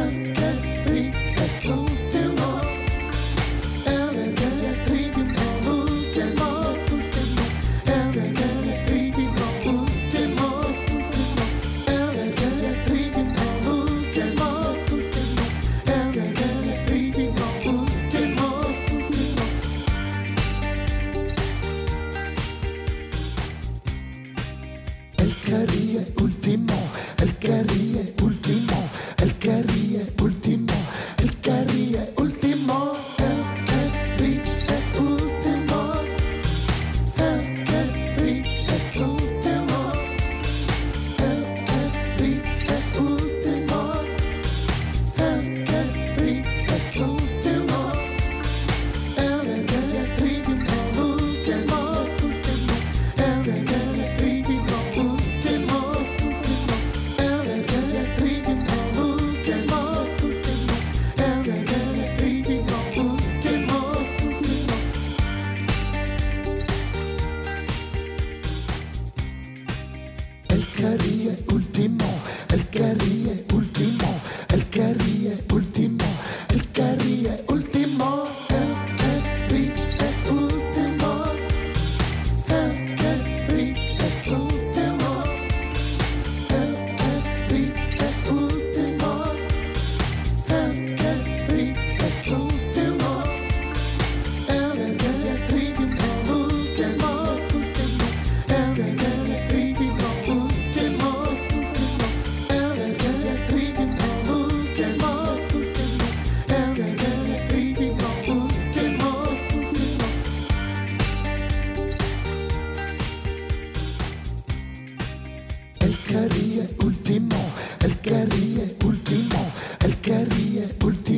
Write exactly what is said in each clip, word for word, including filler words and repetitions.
que ríe último, el que ríe último, el que ríe último, el que ríe último, el que ríe último, el que ríe último, el que ríe último, el que ríe último, el que ríe último, el que El que ríe último, el que ríe último, el que ríe último, el que ríe último, el que ríe último, el que ríe último, el que ríe último, el que ríe último, el que ríe último, el que El que ríe último, el que ríe último, el que ríe último.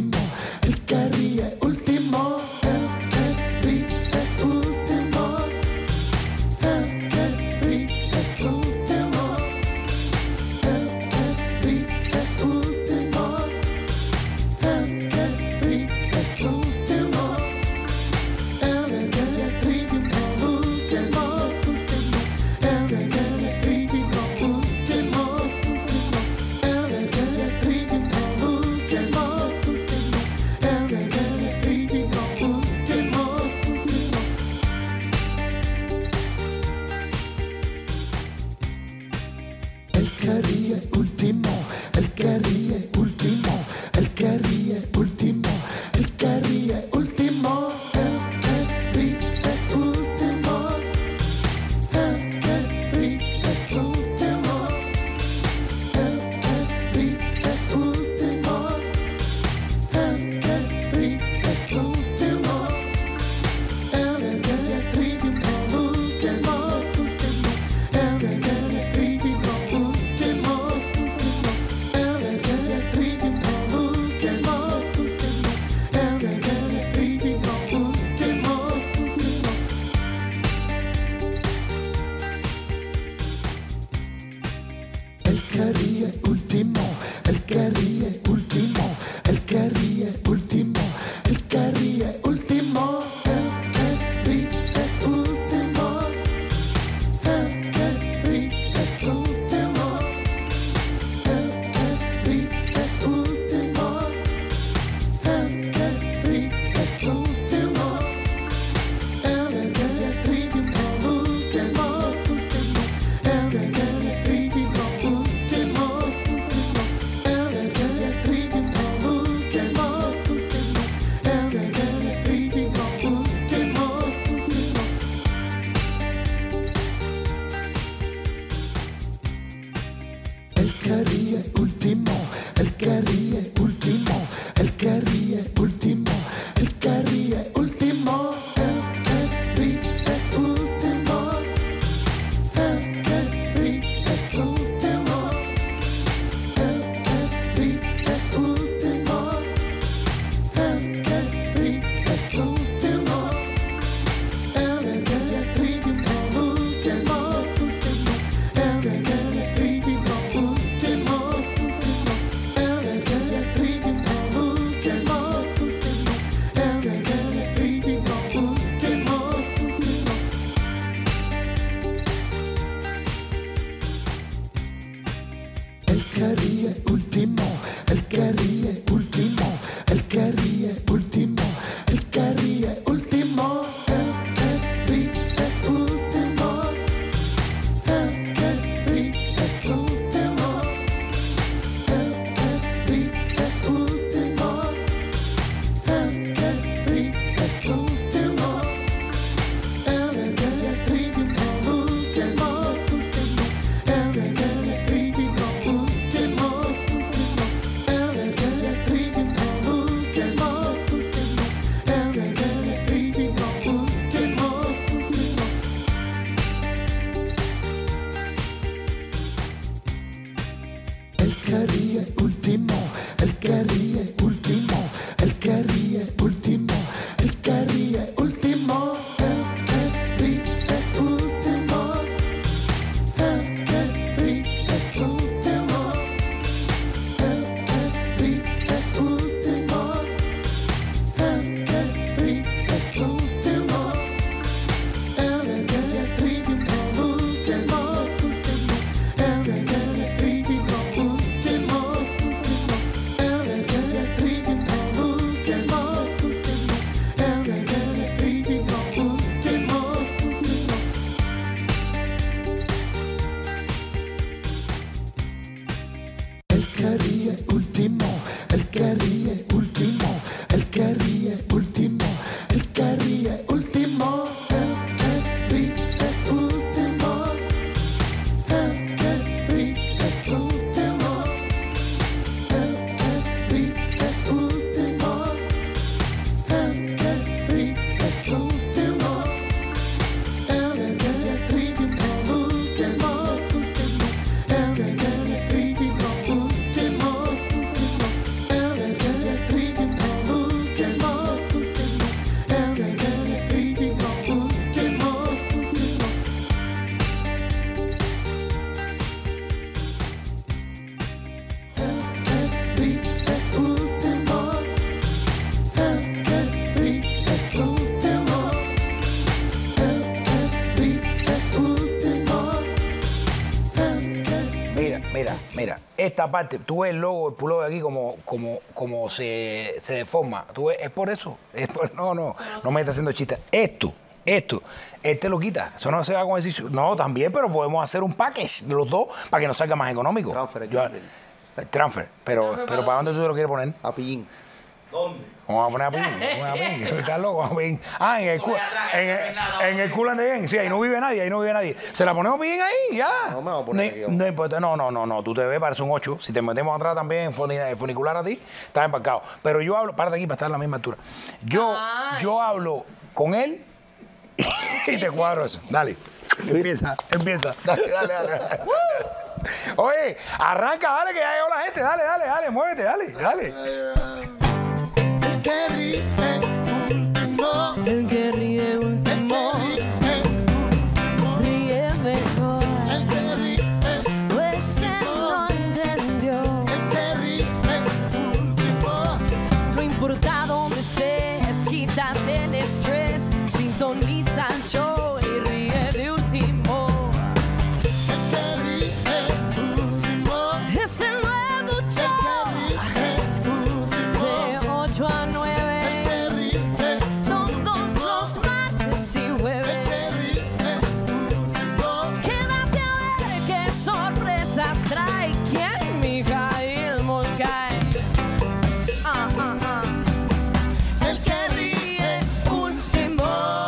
esta parte, tú ves el logo del pullover aquí como, como, como se, se deforma. Tú ves, es por eso. Es por, no, no, no me está haciendo chiste. Esto, esto, este lo quita. Eso no se va con decir. No, también, pero podemos hacer un package de los dos para que nos salga más económico. Transfer, Yo, transfer, pero, Transfer pero ¿para dónde tú te lo quieres poner? A Pillín. ¿Dónde? Vamos a poner a Pillín, vamos a poner a Pillín. ¿Estás loco? Vamos a Pillín. Ah, en el, cu- en el, en el Cool and the Gang. Sí, ahí no vive nadie, ahí no vive nadie. Se la ponemos Pillín ahí, ya. No, me voy a poner Ni- aquí, vamos. no importa, no, no, no, no. Tú te ves, parece un ocho. Si te metemos atrás también en funi- en funicular a ti, estás embarcado. Pero yo hablo, párate aquí para estar a la misma altura. Yo, Ay. yo hablo con él y te cuadro eso. Dale. Empieza, empieza. Dale, dale, dale. dale. Oye, arranca, dale, que ya llegó la gente. Dale, dale, dale, muévete, dale, dale. El que ríe último. El que ríe El último que ríe último. ríe mejor, El que ríe pues que no entendió. El que ríe último. No importa dónde estés, quítate el estrés, sintoniza el show y ríe de último. El que ríe último. Es el nuevo El show que ríe último. de ocho a nueve, El que ríe todos los martes y jueves. Quédate a ver qué sorpresas trae quien Mijail Molcay. Ah, ah, ah. El que ríe último.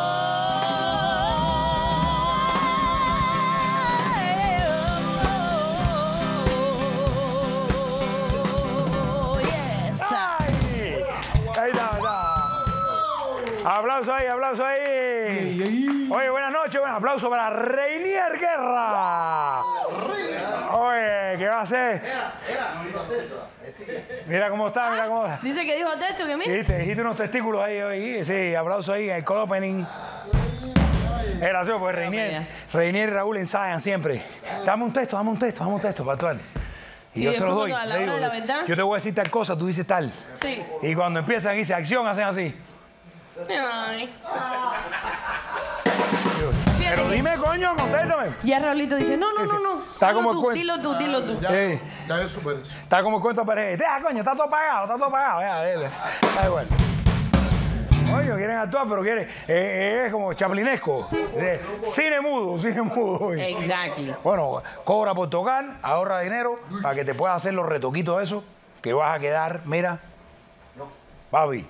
Oh, yes. ¡Ay! Ahí está, ahí está. Aplauso ahí, aplauso ahí. Oye, buenas noches, buen aplauso para Reinier Guerra. Oye, ¿qué va a hacer? Mira cómo está, mira cómo está. Dice que dijo texto que mira. ¿Viste? Dijiste unos testículos ahí hoy. Sí, aplauso ahí en el cold opening. Es gracioso porque Reinier, Reinier y Raúl ensayan siempre. Dame un texto, dame un texto, dame un texto para actuar. Y, Y yo se los doy. después, a la Le hora digo, de la verdad. yo te voy a decir tal cosa, tú dices tal. Sí. Y cuando empiezan y dice acción, hacen así. Ay. Pero dime, coño, contéstame. Ya Raulito dice, no, no, Dice, no, no. está Dilo como el tú, cuento. dilo tú, dilo tú. Ya, Eh. ya yo superé eso. Está como el cuento de Pérez. Ya, coño, está todo pagado, está todo pagado. Ya, dele. Da igual. Coño, quieren actuar, pero quieren. eh, es como chaplinesco. Eh, cine mudo, cine mudo. Exactly. Bueno, cobra por tocar, ahorra dinero para que te puedas hacer los retoquitos esos que vas a quedar, mira. Papi.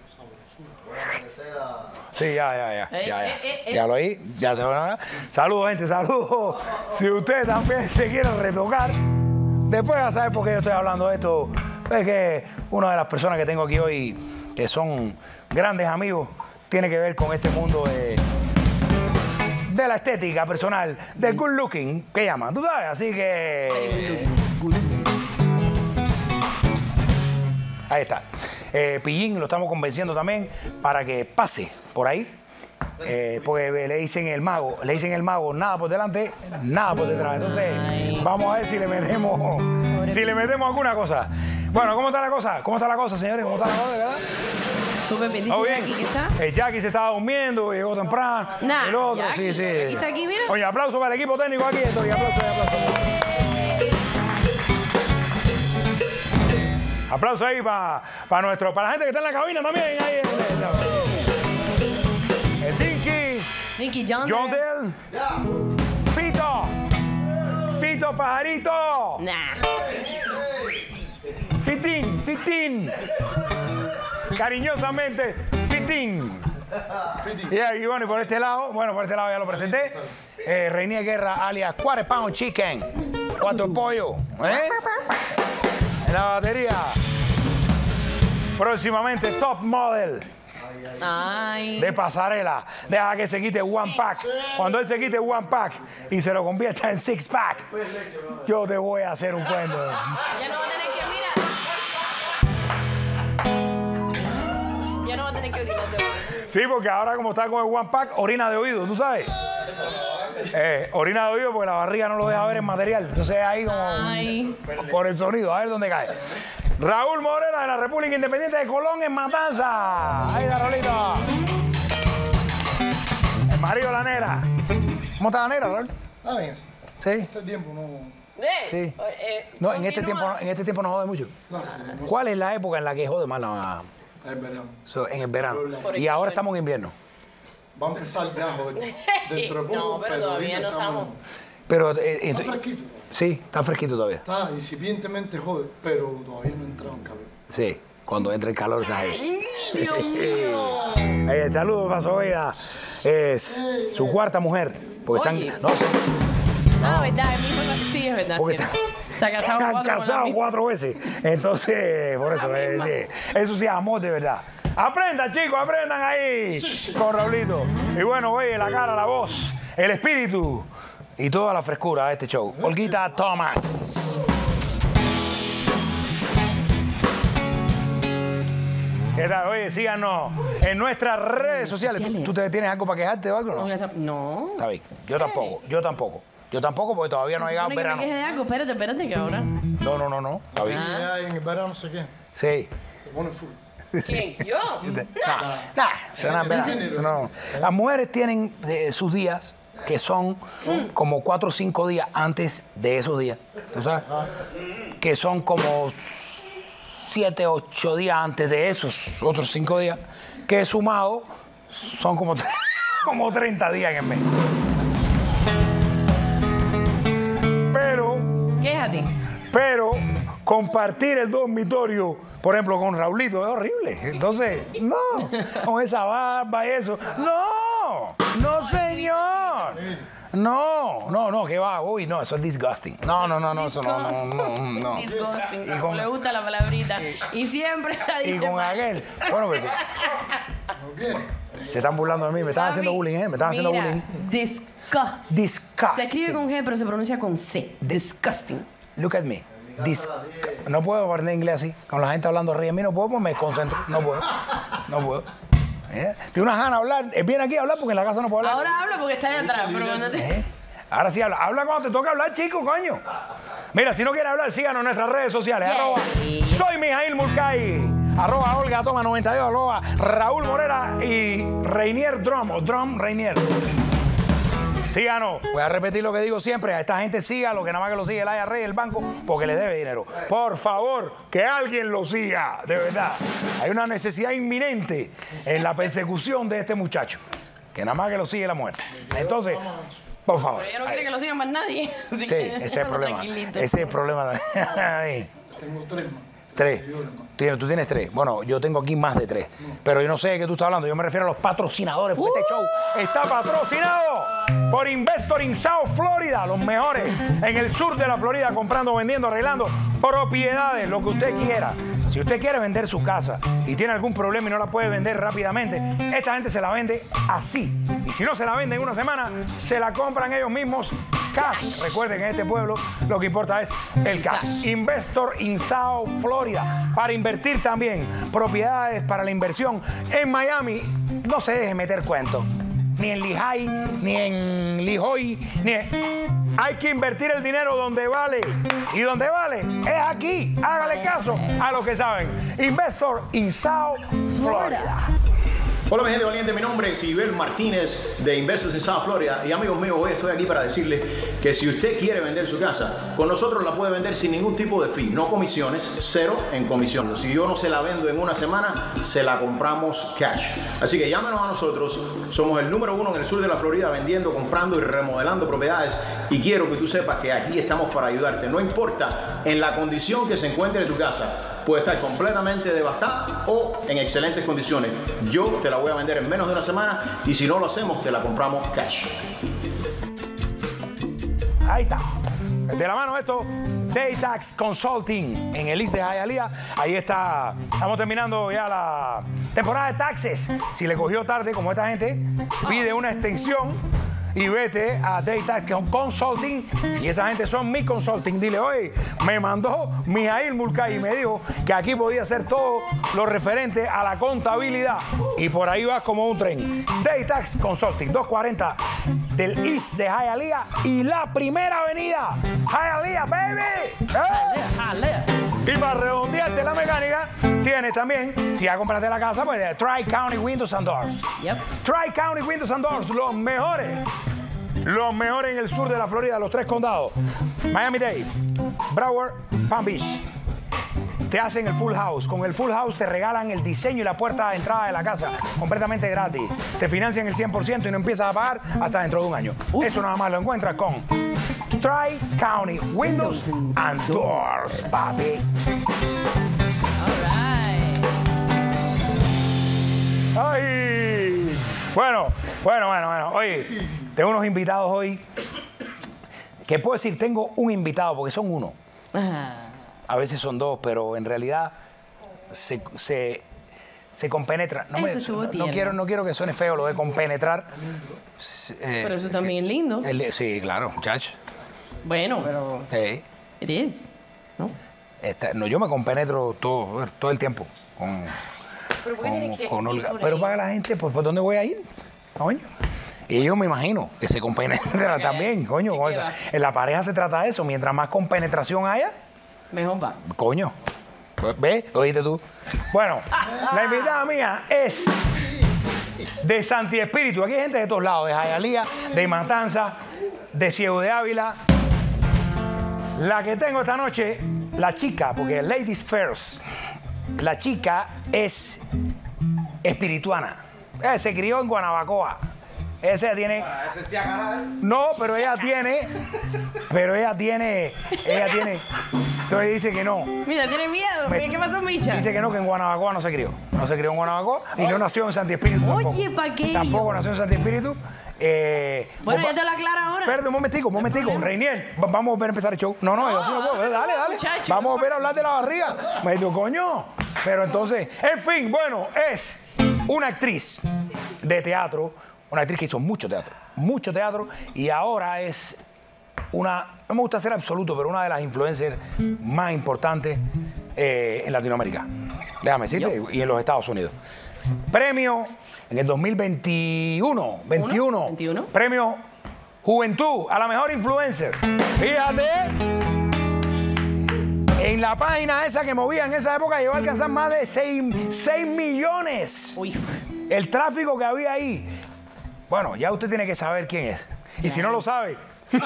Sí, ya, ya, ya. Eh, ya, eh, eh, ya. eh. Ya lo oí, ya te van a... Saludos, gente, saludos. Si usted también se quiere retocar, después va a saber por qué yo estoy hablando de esto. Es que una de las personas que tengo aquí hoy, que son grandes amigos, tiene que ver con este mundo de, de la estética personal, del good looking, que llaman, tú sabes, así que... Ahí está. Eh, Pillín lo estamos convenciendo también para que pase por ahí. Eh, porque le dicen el mago, le dicen el mago, nada por delante, nada por detrás. Entonces, Ay. vamos a ver si le metemos, si le metemos alguna cosa. Bueno, ¿cómo está la cosa? ¿Cómo está la cosa, señores? ¿Cómo está la cosa, de verdad? Súper bien. ¿Todo Dice bien? aquí que está. El Jackie se estaba durmiendo, llegó temprano. Nah, el otro, Jackie, sí, sí. Jackie está aquí, mira. Oye, aplauso para el equipo técnico aquí, esto, y aplauso, y aplauso. Aplauso ahí para pa nuestro, para la gente que está en la cabina también. Ahí, el, el Dinky, Nicky John. John Dell, Fito, Fito Pajarito, Nah. Fitín, Fitín, cariñosamente, Fitín. Y ahí, bueno, y por este lado, bueno, por este lado ya lo presenté, eh, Reinier Guerra, alias Quarter Pound Chicken, cuatro pollo, ¿eh? En la batería. Próximamente Top Model Ay. de pasarela. Deja que se quite One Pack. Cuando él se quite One Pack y se lo convierta en Six Pack, yo te voy a hacer un cuento. Ya no va a tener que mirar. Ya no va a tener que orinar de nuevo. Sí, porque ahora como está con el One Pack, orina de oído, ¿tú sabes? Eh, orina de oído porque la barriga no lo deja ver en material. Entonces ahí como Ay. por el sonido, a ver dónde cae. Raúl Morena de la República Independiente de Colón en Matanza. Ahí está, Raulito. El marido de la nera. ¿Cómo está la nera, Raúl? Ah, bien. Sí. Este tiempo no... Eh, Sí. eh, No, en este, continúa. tiempo, en este tiempo no jode mucho. No, sí, no ¿Cuál es la época en la que jode más la... es verano. so, en el verano? Por Y ahora ejemplo. estamos en invierno. Va a empezar ya a joder. Dentro de poco, No, pero todavía ahorita no estamos. Pero... eh, eh, Está fresquito. sí, está fresquito todavía. Está incipientemente jode, pero todavía no ha entrado en calor. Sí, cuando entre el calor está ahí. Dios mío. Eh, saludos para Zoila. Es su cuarta mujer. Porque se han... Oye. No, se, Ah, verdad, el mismo no- sí, es verdad. porque sí. se, Se ha se casado han cuatro con la casado misma. cuatro veces. Entonces, por eso, eh, sí, eso sí es amor de verdad. Aprendan, chicos, aprendan ahí con Raulito. Y bueno, oye, la cara, la voz, el espíritu y toda la frescura de este show. Olguita Thomas. ¿Qué tal? Oye, síganos en nuestras redes sociales. ¿Tú, sociales. tú te tienes algo para quejarte o algo, no? No. Está bien. Yo tampoco, yo tampoco. Yo tampoco porque todavía no ha llegado el Supone que verano. me queje de algo. Espérate, espérate, que ahora. No, no, no, no. Está bien. Ah. Ya en el verano no sé qué. Sí. Se pone full. ¿Quién? ¿Yo? Nah, nah, eso no es verdad, eso no. Las mujeres tienen eh, sus días que son como cuatro o cinco días antes de esos días. ¿Tú sabes? Que son como siete, ocho días antes de esos otros cinco días. Que sumado son como, como treinta días en el mes. Pero, Quéjate. pero compartir el dormitorio, por ejemplo, con Raulito es horrible. Entonces, no, con esa barba y eso. No, no, señor. No, no, no, que va, uy, no, eso es disgusting. No, no, no, no, eso no, no, no, no. Disgusting. Y con- Le gusta la palabrita. Y siempre la Y dice con mal. aquel, bueno, que sí. ¿No quiere? Se están burlando de mí, me están haciendo Papi, bullying, ¿eh? Me están haciendo mira, bullying. disgust. Disgusting. Se escribe con G, pero se pronuncia con C. Disgusting. Look at me. Dis- no puedo aprender inglés así. Con la gente hablando ríe. A mí no puedo, pues me concentro. No puedo. No puedo. ¿Eh? Tengo unas ganas de hablar. Él viene aquí a hablar porque en la casa no puedo hablar. Ahora habla porque está allá atrás, pero cuando te... ¿Eh? Ahora sí habla. Habla cuando te toca hablar, chico, coño. Mira, si no quieres hablar, síganos en nuestras redes sociales. Yeah. Arroba soy Mijail Mulcahy. Arroba Olga Toma noventa y dos. Arroba Raúl Morera y Reinier Drum. O Drum Reinier. Síganos. Voy a repetir lo que digo siempre. A esta gente siga lo que nada más que lo sigue el I R A, el banco, porque le debe dinero. Por favor, que alguien lo siga. De verdad. Hay una necesidad inminente en la persecución de este muchacho. Que nada más que lo sigue la muerte. Entonces, por favor. Pero ella no quiere que lo siga más nadie. Así Sí, que ese es el problema. tranquilito. Ese es el problema. Ahí. Tengo tres más. Tres. Seguidores más. Tienes- Tú tienes tres. Bueno, yo tengo aquí más de tres. Pero yo no sé de qué tú estás hablando. Yo me refiero a los patrocinadores. Porque este show está patrocinado por Investor in South Florida. Los mejores en el sur de la Florida. Comprando, vendiendo, arreglando propiedades. Lo que usted quiera. Si usted quiere vender su casa y tiene algún problema y no la puede vender rápidamente, esta gente se la vende así. Y si no se la vende en una semana, se la compran ellos mismos cash. Recuerden que en este pueblo lo que importa es el cash. Investor in South Florida. Para invertir también. Propiedades para la inversión en Miami. No se deje meter cuentos. Ni en Lehigh, ni en Lehigh, ni en... Hay que invertir el dinero donde vale. Y donde vale es aquí. Hágale caso a los que saben. Investor in South Florida. Hola mi gente valiente, mi nombre es Ibel Martínez de Investors in South Florida y amigos míos, hoy estoy aquí para decirles que si usted quiere vender su casa, con nosotros la puede vender sin ningún tipo de fee, no comisiones, cero en comisiones. Si yo no se la vendo en una semana, se la compramos cash. Así que llámenos a nosotros, somos el número uno en el sur de la Florida vendiendo, comprando y remodelando propiedades y quiero que tú sepas que aquí estamos para ayudarte, no importa en la condición que se encuentre tu casa. Puede estar completamente devastada o en excelentes condiciones. Yo te la voy a vender en menos de una semana y si no lo hacemos, te la compramos cash. Ahí está. De la mano esto, Daytax Consulting en el East de Hialeah. Ahí está. Estamos terminando ya la temporada de taxes. Si le cogió tarde, como esta gente, pide una extensión y vete a Daytax Consulting. Y esa gente son mi consulting. Dile, oye, me mandó Mijail Mulcahy y me dijo que aquí podía hacer todo lo referente a la contabilidad. Y por ahí vas como un tren. Daytax Consulting, doscientos cuarenta del East de Hialeah y la primera avenida. Hialeah, baby. ¡Eh! Jale. Y para redondearte la mecánica, tienes también, si ya compraste la casa, pues de Tri-County Windows and Doors. Yep. Tri-County Windows and Doors, los mejores Los mejores en el sur de la Florida, los tres condados. Miami-Dade, Broward, Palm Beach. Te hacen el full house. Con el full house te regalan el diseño y la puerta de entrada de la casa completamente gratis. Te financian el cien por ciento y no empiezas a pagar hasta dentro de un año. Uf. Eso nada más lo encuentras con Tri-County Windows and Doors, papi. ¡Ay! Bueno, bueno, bueno, bueno. Oye, tengo unos invitados hoy. ¿Qué puedo decir? Tengo un invitado, porque son uno. A veces son dos, pero en realidad se, se, se compenetra. No, me, no, no, quiero, no quiero que suene feo lo de compenetrar. Eh, pero eso también es lindo. El, sí, claro, muchacho. Bueno, pero... Hey. It is, ¿no? Esta, no, yo me compenetro todo, todo el tiempo con... Pero, con, con Olga. Pero para la gente, pues, ¿por dónde voy a ir? Coño. Y yo me imagino que se compenetra también, coño. Con esa. En la pareja se trata de eso. Mientras más compenetración haya, mejor va. Coño. ¿Ves? ¿Lo oíste tú? Bueno, la invitada mía es de Santi Espíritu. Aquí hay gente de todos lados, de Hialeah, de Matanza, de Ciego de Ávila. La que tengo esta noche, la chica, porque ladies first. La chica es espirituana. Ella se crió en Guanabacoa. Ella tiene... No, pero ella tiene... Pero ella tiene... Ella tiene... Entonces dice que no. Mira, tiene miedo. Me, ¿Qué pasó, Micha? Dice que no, que en Guanabacoa no se crió. No se crió en Guanabacoa y no nació en Santi Espíritu. Oye, ¿para qué? Tampoco nació en Santi Espíritu. Eh, bueno, ya te lo aclaro ahora. Espérate un momentico, un momentico. Reinier, vamos a volver a empezar el show. No, no, yo sí no puedo. Dale, dale. Muchacho, vamos a volver a hablar de la barriga. Me dijo, coño. Pero entonces, en fin, bueno, es una actriz de teatro, una actriz que hizo mucho teatro, mucho teatro, y ahora es una, no me gusta ser absoluto, pero una de las influencers más importantes eh, en Latinoamérica. Déjame decirte, y en los Estados Unidos. Premio en el dos mil veintiuno, veintiuno, ¿veintiuno? Premio Juventud a la mejor influencer. Fíjate, en la página esa que movía en esa época llegó a alcanzar más de seis millones. Uy. El tráfico que había ahí. Bueno, ya usted tiene que saber quién es. Y si no lo sabe...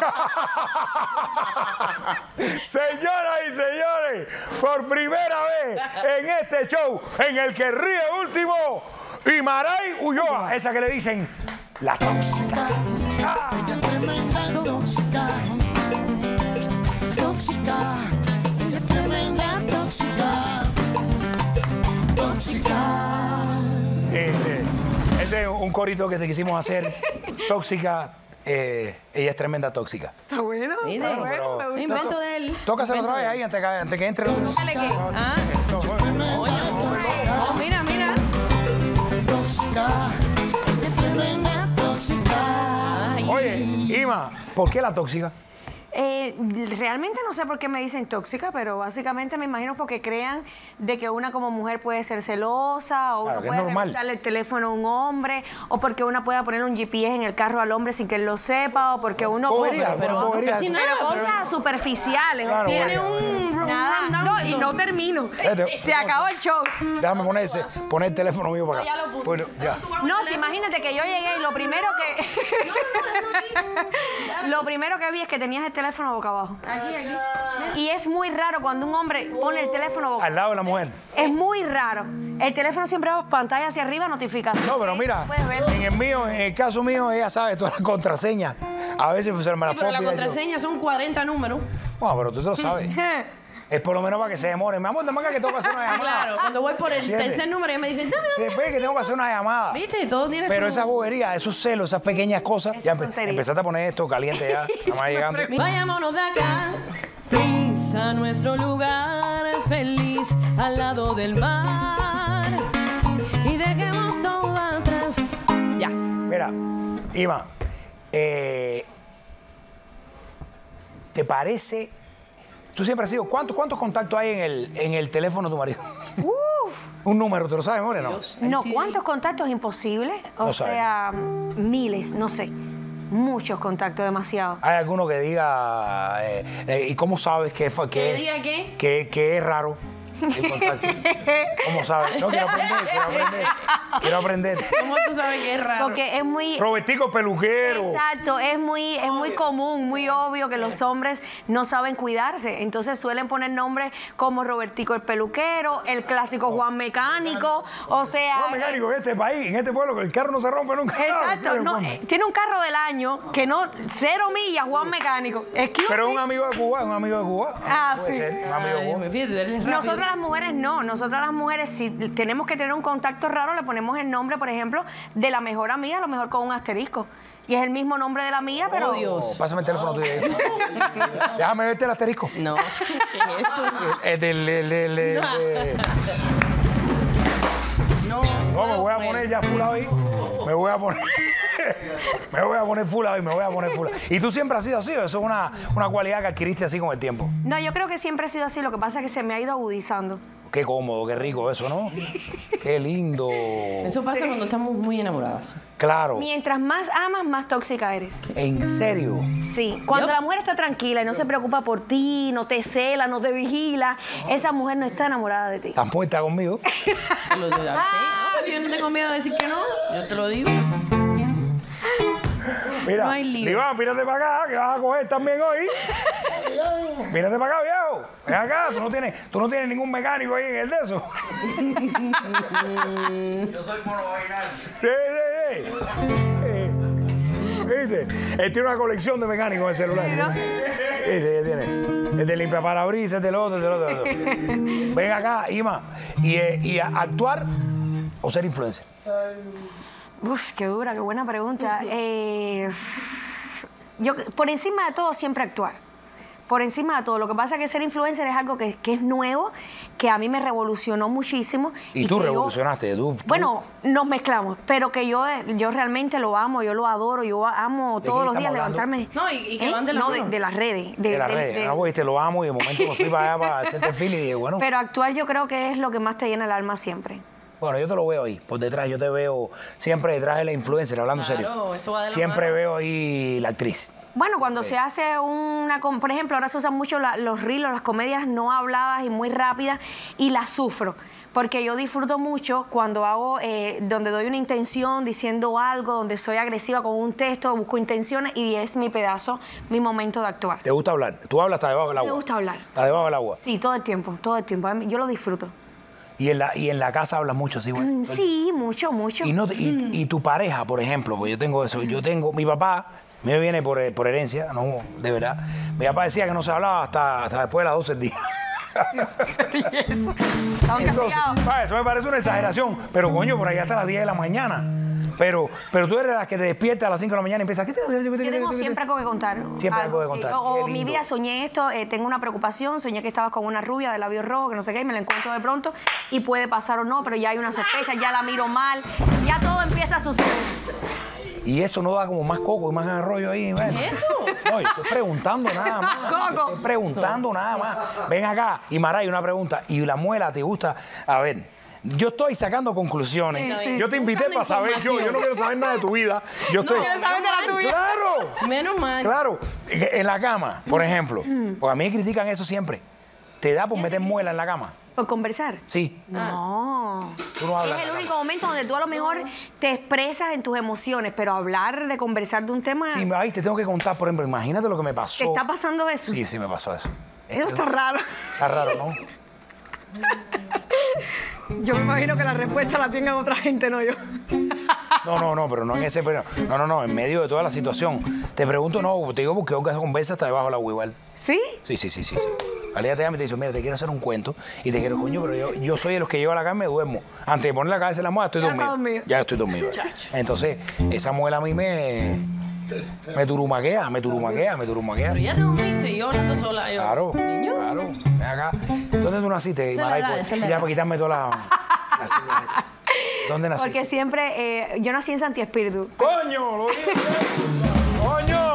Señoras y señores, por primera vez en este show en el que ríe último, Imaray Ulloa, esa que le dicen la tóxica. Ah. Ella es tremenda tóxica, tóxica, ella es tremenda tóxica, tóxica. Este, este es un corito que te quisimos hacer, tóxica. Eh, ella es tremenda tóxica. Está bueno. Mire, está bueno, pero, me invento de él. Tócaselo otra vez ahí antes que, antes que entre el otro. Dale, ¿qué? Ah. Oh, mira, mira. Tóxica, ella es tremenda tóxica. Ay. Oye, Ima, ¿por qué la tóxica? Eh, realmente no sé por qué me dicen tóxica, pero básicamente me imagino porque crean de que una como mujer puede ser celosa o claro, uno puede revisarle el teléfono a un hombre o porque una pueda poner un G P S en el carro al hombre sin que él lo sepa o porque uno... Bobería, pero, pero, bobería, pero, eso. pero cosas superficiales. Claro, tiene bueno, un... Nada, no, y no termino. Se acabó el show. Déjame ponerse, poner el teléfono mío para acá. Ya lo puse. Bueno, ya. No, si imagínate que yo llegué y lo primero que... lo primero que vi es que tenías el teléfono boca abajo. Aquí, aquí. Y es muy raro cuando un hombre pone el teléfono boca Al lado de la mujer. Es muy raro. El teléfono siempre va pantalla hacia arriba, notificación. No, pero mira, Puedes ver. en el mío, en el caso mío, ella sabe todas las contraseñas. A veces pues, se me las Sí, pero la puedo pedir yo. contraseña son cuarenta números. Bueno, pero tú te lo sabes. Es por lo menos para que se demore. Mi amor, nada más que tengo que hacer una llamada. Claro, cuando voy por el ¿Entiendes? tercer número, ella me dicen, dame, dame. Después que tengo que hacer una llamada. ¿Viste? Todo tiene Pero su... esa bobería, esos celos, esas pequeñas cosas, Esa ya empe- tontería. empezaste a poner esto caliente ya, nada más llegando. Vayámonos de acá, please, a nuestro lugar feliz, al lado del mar, y dejemos todo atrás. Ya. Mira, Ima, eh, ¿te parece? Tú siempre has sido, ¿cuántos, cuántos contactos hay en el, en el teléfono de tu marido? Un número, ¿tú lo sabes, More? No. No, ¿cuántos contactos? Imposible. O No sabe. sea, miles, no sé. Muchos contactos, demasiado. ¿Hay alguno que diga, eh, eh, ¿y cómo sabes que, fue, que, ¿Que diga qué? que, que es raro? El contacto. ¿Cómo sabes? No, quiero aprender, quiero aprender. Quiero aprender. ¿Cómo tú sabes que es raro? Porque es muy... Robertico peluquero. Exacto, es muy, es muy común, muy obvio que los hombres no saben cuidarse. Entonces suelen poner nombres como Robertico el peluquero, el clásico Juan Mecánico, o sea... Juan Mecánico, en este país, en este pueblo, que el carro no se rompe nunca. Exacto, no, eh, tiene un carro del año que no, cero millas, Juan Mecánico. Excuse Pero es me. un amigo de Cuba, es un amigo de Cuba. Ah, Puede sí. ser, un amigo de Ay, Cuba. me fíjate, tú eres rápido. Nosotras las mujeres no, nosotras las mujeres si tenemos que tener un contacto raro le ponemos el nombre, por ejemplo, de la mejor amiga, a lo mejor con un asterisco. Y es el mismo nombre de la mía, pero... Oh, Dios. Oh, pásame el teléfono tuyo. ahí. Déjame verte el asterisco. No, ¿qué es eso? Es del... del- del- del- de- No, No, me voy a poner ya full ahí. Me voy a poner... Me voy a poner full ahí, me voy a poner full. ¿Y tú siempre has sido así o eso es una, una cualidad que adquiriste así con el tiempo? No, yo creo que siempre he sido así, lo que pasa es que se me ha ido agudizando. Qué cómodo, qué rico eso, ¿no? Qué lindo. Eso pasa cuando estamos muy enamoradas. Claro. Mientras más amas, más tóxica eres. ¿En serio? Sí, cuando Yup. la mujer está tranquila y no se preocupa por ti, no te cela, no te vigila, esa mujer no está enamorada de ti. ¿Estás puesta conmigo? Lo de- sí, no, pues yo no tengo miedo de decir que no, yo te lo digo. Mira, No hay lío. Iván, mírate para acá, que vas a coger también hoy. Mírate para acá, viejo. Ven acá, tú no tienes, tú no tienes ningún mecánico ahí en el de eso. Yo soy monovaginal. Sí, sí, sí. Eh, Dice, él tiene una colección de mecánicos en el celular. Dice, ¿qué tiene? Es de limpiaparabrisas, es del otro, es del otro, es del otro. Ven acá, Ima. Y, eh, y a- actuar o ser influencer. Uf, qué dura, qué buena pregunta. Eh, yo, por encima de todo, siempre actuar. Por encima de todo. Lo que pasa es que ser influencer es algo que, que es nuevo, que a mí me revolucionó muchísimo. Y, tú que yo- revolucionaste, tú. tú- Bueno, nos mezclamos, pero que yo, yo realmente lo amo, yo lo adoro, yo amo ¿De todos quién los días estamos hablando? levantarme. No, y- y que ¿Eh? van de la No, de, mano. de las redes. de las de- redes. de- Ah, pues, te lo amo y de momento me fui para allá, para el Centerfield y dije, bueno. Pero actuar yo creo que es lo que más te llena el alma siempre. Bueno, yo te lo veo ahí, por detrás, yo te veo siempre detrás de la influencer, hablando Claro, serio. eso va de la Siempre mano. veo ahí la actriz. Bueno, cuando se hace una... com- Por ejemplo, ahora se usan mucho la- los reels, las comedias no habladas y muy rápidas, y las sufro. Porque yo disfruto mucho cuando hago, eh, donde doy una intención, diciendo algo, donde soy agresiva con un texto, busco intenciones, y es mi pedazo, mi momento de actuar. ¿Te gusta hablar? ¿Tú hablas hasta debajo del agua? Me gusta hablar. ¿Está debajo del agua? Sí, todo el tiempo, todo el tiempo. A mí- Yo lo disfruto. Y en la, y en la casa hablas mucho, sí, güey. Mm, Sí, mucho, mucho. Y, no, te- y, y tu pareja, por ejemplo, porque yo tengo eso, yo tengo, mi papá, me viene por, eh, por herencia, no, de verdad. Mi papá decía que no se hablaba hasta, hasta después de las doce del día. Estaban Entonces, castigados. pa, eso me parece una exageración, pero coño, por ahí hasta las diez de la mañana. Pero, pero tú eres de las que te despiertas a las cinco de la mañana y empiezas, ¿qué te Yo tengo siempre algo que contar. Siempre algo que contar. sí. O, Qué o mi lindo. vida soñé esto, eh, tengo una preocupación, soñé que estabas con una rubia de labios rojos, que no sé qué, y me la encuentro de pronto y puede pasar o no, pero ya hay una sospecha, ya la miro mal, ya todo empieza a suceder. Y eso no da como más coco y más arroyo ahí. Bueno. ¿Qué es eso? No, yo estoy preguntando nada más. Coco. Estoy preguntando nada más. Ven acá, y Maray, una pregunta. ¿Y la muela te gusta? A ver, yo estoy sacando conclusiones. Sí, sí. Yo te invité Buscando para saber yo. información. Yo no quiero saber nada de tu vida. Yo estoy. quieres saber de la tuya. Claro. Menos mal. Claro. En la cama, por ejemplo. Porque a mí me critican eso siempre. ¿Te da por meter muela en la cama? ¿Por conversar? Sí. No. Tú no hablas. Es el único momento donde tú a lo mejor te expresas en tus emociones, pero hablar de conversar de un tema... Sí, ay, te tengo que contar, por ejemplo, imagínate lo que me pasó. ¿Te está pasando eso? Sí, sí me pasó eso. Eso está raro. Está raro, ¿no? Yo me imagino que la respuesta la tenga otra gente, no yo. No, no, no, pero no en ese... Pero, no, no, no, en medio de toda la situación. Te pregunto, no, te digo porque Olga conversa hasta debajo de la igual. ¿Sí? Sí, sí, sí, sí. sí. Alía te llama y te dice, mira, te quiero hacer un cuento y te quiero, coño, pero yo, yo soy de los que llevo a la cama y me duermo. Antes de poner la cabeza en la almohada, estoy Ya dormido. está dormido. Ya estoy dormido. Entonces, esa mujer a mí me... Me turumaquea, me turumaquea, me turumaquea. Pero ya te dormiste y yo hablando sola. Yo, Claro, Niño. claro. Ven acá. ¿Dónde tú naciste, Esa es la Maray? edad, Pues, esa es la ya, edad. para quitarme toda la... la señal esta. ¿Dónde naciste? Porque siempre... eh, yo nací en Santi Espíritu. ¡Coño! ¡Lo dije! ¡Coño!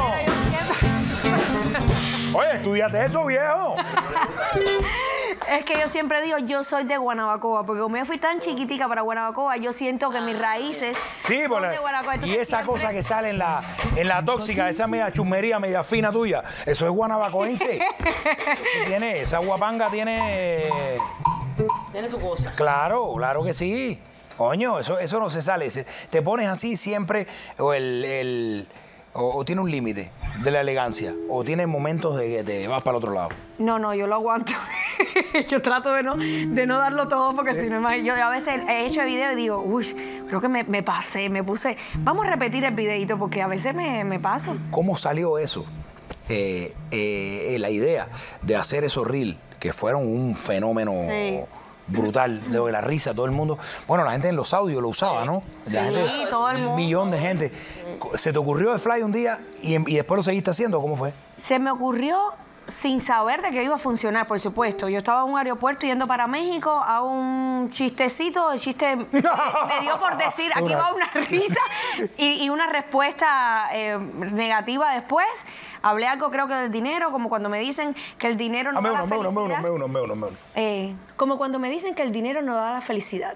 Oye, estudiate eso, viejo. Es que yo siempre digo, yo soy de Guanabacoa, porque como yo fui tan chiquitica para Guanabacoa, yo siento que mis raíces Sí, son por de Guanabacoa. y Entonces, esa siempre- cosa que sale en la, en la tóxica, esa media chumería, media fina tuya, eso es guanabacoense. Eso tiene, esa guapanga tiene... Tiene su cosa. Claro, claro que sí. Coño, eso, eso no se sale. Se- te pones así siempre, o el, el- o, o tiene un límite de la elegancia, o tiene momentos de que te vas para el otro lado. No, no, yo lo aguanto. Yo trato de no, de no darlo todo porque si no, imag- yo a veces he hecho video y digo, uy, creo que me, me pasé, me puse. Vamos a repetir el videito porque a veces me, me paso. ¿Cómo salió eso? Eh, eh, la idea de hacer esos reels, que fueron un fenómeno Sí. brutal, de la risa, todo el mundo. Bueno, la gente en los audios lo usaba, ¿no? La Sí, gente- todo el mundo. Un millón de gente. ¿Se te ocurrió de fly un día y, y después lo seguiste haciendo? ¿Cómo fue? Se me ocurrió sin saber de que iba a funcionar, por supuesto. Yo estaba en un aeropuerto yendo para México, hago un chistecito, el chiste me, me dio por decir, aquí Una- va una risa y, y una respuesta eh, negativa después. Hablé algo creo que del dinero, como cuando me dicen que el dinero no Ah, me da uno, la me uno, me uno, felicidad. me uno, me uno, me uno. Eh, como cuando me dicen que el dinero no da la felicidad.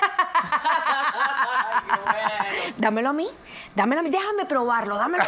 Dámelo a mí, dámelo a mí, déjame probarlo, dámelo.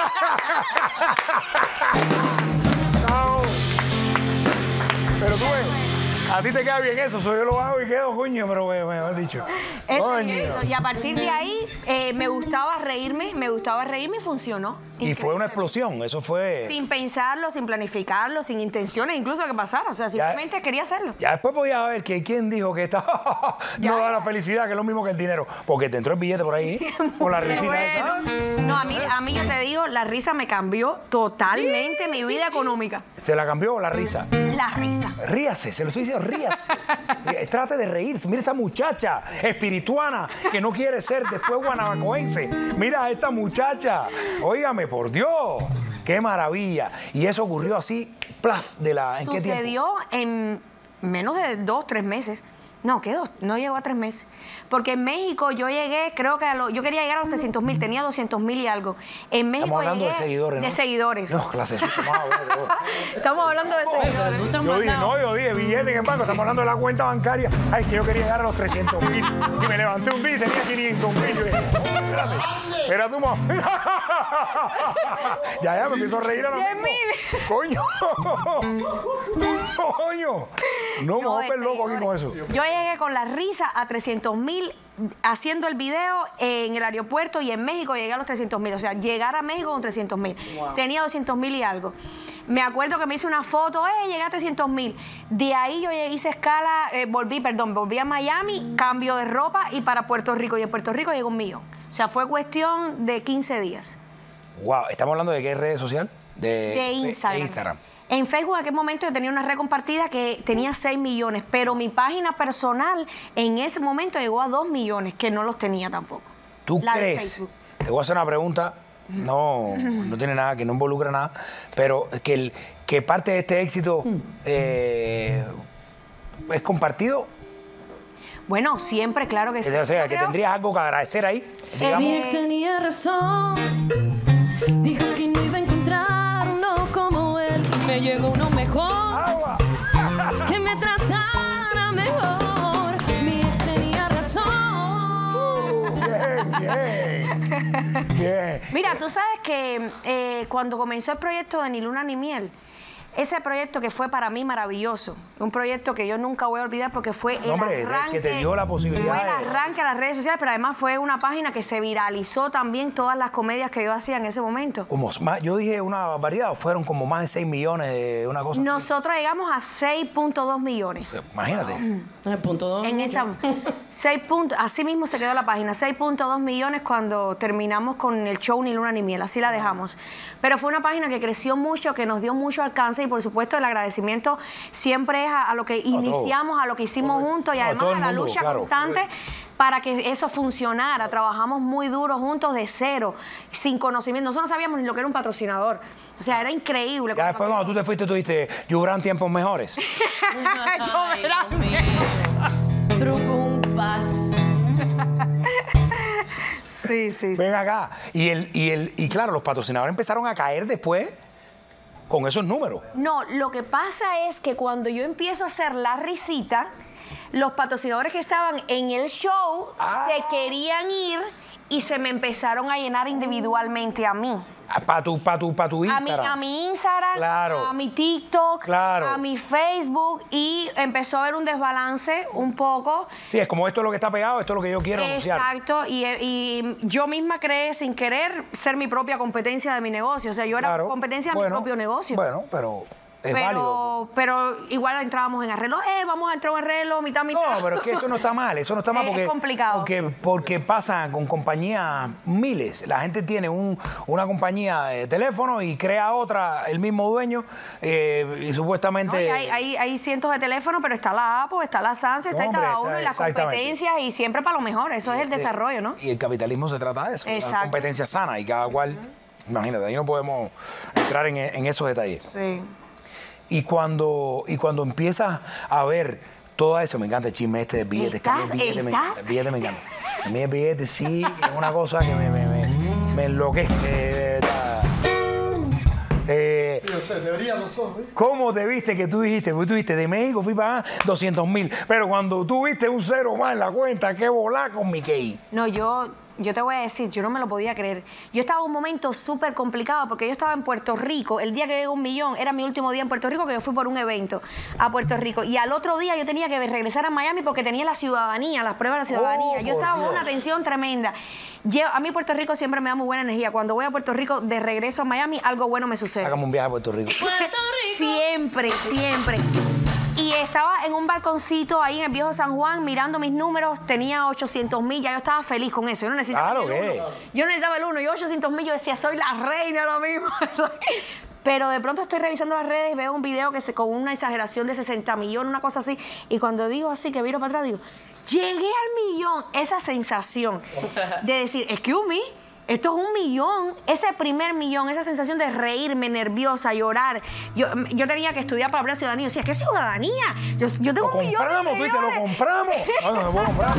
No. Pero tú ves, a ti te queda bien eso, soy yo lo hago y quedo, coño, pero me mejor dicho. Eso Coño. es, y a partir de ahí eh, me gustaba reírme, me gustaba reírme y funcionó. Y fue una Increíble. explosión, eso fue... Sin pensarlo, sin planificarlo, sin intenciones incluso de que pasara. O sea, simplemente quería hacerlo. Ya después podía ver que quién dijo que esta Ya. no da la felicidad, que es lo mismo que el dinero. Porque te entró el billete por ahí, con la Qué risita bueno. esa. No, a mí, a mí yo te digo, la risa me cambió totalmente mi vida económica. Se la cambió la risa. La risa. Ríase, se lo estoy diciendo, ríase. Eh, Trate de reírse. Mira esta muchacha espirituana que no quiere ser después guanabacoense. Mira a esta muchacha. Óigame, por Dios. Qué maravilla. Y eso ocurrió así, plaf, de la... ¿En qué tiempo? Sucedió en menos de dos, tres meses. No, ¿qué dos? No llegó a tres meses. Porque en México yo llegué, creo que a lo- yo quería llegar a los trescientos mil, tenía doscientos mil y algo. En México Estamos hablando de llegué seguidores, ¿no? De seguidores. No, clase, vamos a ver. Estamos hablando de seguidores. Tú estás Yo dije, mandado. no, yo dije, billete en el banco, estamos hablando de la cuenta bancaria. Ay, que yo quería llegar a los trescientos mil. Y me levanté un día y tenía quinientos mil. Yo dije, no, espérate, espérate un momento. Ya, ya, me empiezo a reír a la diez misma. mil. Coño. Coño. No me voy a de volver loco aquí con eso. seguidores. Yo llegué con la risa a trescientos mil haciendo el video en el aeropuerto y en México llegué a los trescientos mil. O sea, llegar a México con trescientos mil. Tenía doscientos mil y algo. Me acuerdo que me hice una foto, eh, llegué a trescientos mil. De ahí yo llegué, hice escala, eh, volví, perdón, volví a Miami, cambio de ropa y para Puerto Rico. Y en Puerto Rico llegó un millón. O sea, fue cuestión de quince días. Wow, ¿estamos hablando de qué red social? De, De Instagram. de Instagram. En Facebook en aquel momento yo tenía una red compartida que tenía seis millones, pero mi página personal en ese momento llegó a dos millones, que no los tenía tampoco. ¿Tú La de crees? Facebook. Te voy a hacer una pregunta, no, no tiene nada, que no involucra nada, pero que, el, que parte de este éxito eh, es compartido. Bueno, siempre, claro que sí. O sea, Yo que creo- tendrías algo que agradecer ahí, Eh, digamos. Mi ex tenía razón. Dijo que no iba a encontrar uno como él. Me llegó uno mejor. Agua. Que me tratara mejor. Mi ex tenía razón. Bien, bien. Bien. Mira, tú sabes que eh, cuando comenzó el proyecto de Ni Luna Ni Miel, ese proyecto que fue para mí maravilloso, un proyecto que yo nunca voy a olvidar porque fue el No, hombre, es arranque, que te dio la posibilidad fue el de- arranque a las redes sociales, pero además fue una página que se viralizó también todas las comedias que yo hacía en ese momento. Como más, yo dije una barbaridad, fueron como más de seis millones de una cosa así. Nosotros llegamos a seis punto dos millones. Imagínate. El punto dos. En esa seis puntos, así mismo se quedó la página, seis punto dos millones cuando terminamos con el show Ni Luna Ni Miel, así la dejamos. Pero fue una página que creció mucho, que nos dio mucho alcance y por supuesto el agradecimiento siempre es a, a lo que iniciamos, a lo que hicimos juntos y No, a además todo a el la mundo, lucha claro. constante para que eso funcionara. Trabajamos muy duro juntos de cero, sin conocimiento. Nosotros no sabíamos ni lo que era un patrocinador. O sea, era increíble. Ya después cuando tú te fuiste, tú dijiste, yo hubieran tiempos mejores. Ay, Dios mío. Truco un pas. Sí, sí, sí. Ven acá. Y, el, y, el, y claro, los patrocinadores empezaron a caer después con esos números. No, lo que pasa es que cuando yo empiezo a hacer la risita, los patrocinadores que estaban en el show Ah. se querían ir y se me empezaron a llenar individualmente a mí. Para tu, pa tu, pa tu A mi, Instagram. a mi Instagram, Claro. a mi TikTok, Claro. a mi Facebook, y empezó a haber un desbalance un poco. Sí, es como esto es lo que está pegado, esto es lo que yo quiero anunciar. Exacto, y, y yo misma creé sin querer ser mi propia competencia de mi negocio. O sea, yo era Claro. competencia de Bueno, mi propio negocio. Bueno, pero es válido. pero, pero igual entrábamos en arreglo. Eh, vamos a entrar en arreglo, mitad, mitad. No, pero es que eso no está mal, eso no está mal Es porque, complicado. porque, porque pasa con compañías miles. La gente tiene un, una compañía de teléfono y crea otra, el mismo dueño, eh, y supuestamente... No, y hay, hay, hay cientos de teléfonos, pero está la Apple, está la Samsung, está Hombre, cada uno está- y las exactamente. competencias, y siempre para lo mejor. Eso es el Este, desarrollo, ¿no? Y el capitalismo se trata de eso, una Exacto. competencia sana y cada cual... Imagínate, ahí no podemos entrar en, en esos detalles. Sí. Y cuando, y cuando empiezas a ver todo eso, me encanta el chisme este de billetes, que a mí el ¿Estás? billete me ¿Estás? encanta, el billete me encanta. A mí el billete sí es una cosa que me, me, me, me enloquece, de verdad. Eh, Sí, yo sé, deberían los ojos. ¿eh? ¿Cómo te viste que tú dijiste? Porque tú dijiste, de México fui para doscientos mil, pero cuando tú viste un cero más en la cuenta, qué volá con mi Key. No, yo, yo te voy a decir, yo no me lo podía creer. Yo estaba en un momento súper complicado porque yo estaba en Puerto Rico. El día que llegó un millón, era mi último día en Puerto Rico, que yo fui por un evento a Puerto Rico. Y al otro día yo tenía que regresar a Miami porque tenía la ciudadanía, las pruebas de la ciudadanía. Oh, yo por estaba con Dios. una tensión tremenda. Yo- a mí Puerto Rico siempre me da muy buena energía. Cuando voy a Puerto Rico de regreso a Miami, algo bueno me sucede. Hagamos un viaje a Puerto Rico. Puerto Rico. Siempre, siempre. Y estaba en un balconcito ahí en el viejo San Juan mirando mis números, tenía ochocientos mil, ya yo estaba feliz con eso. Yo no necesitaba Claro el que. uno. Yo no necesitaba el uno, yo ochocientos mil, yo decía, soy la reina ahora mismo. Pero de pronto estoy revisando las redes y veo un video que se, con una exageración de sesenta millones, una cosa así. Y cuando digo así, que viro para atrás, digo, llegué al millón. Esa sensación de decir, excuse me, esto es un millón. Ese primer millón, esa sensación de reírme, nerviosa, llorar. Yo, yo tenía que estudiar para hablar ciudadanía. Yo decía, ¿qué ciudadanía? Yo, yo tengo Lo un millón de compramos, tú dices, lo seguidores. compramos. No, no me puedo comprar.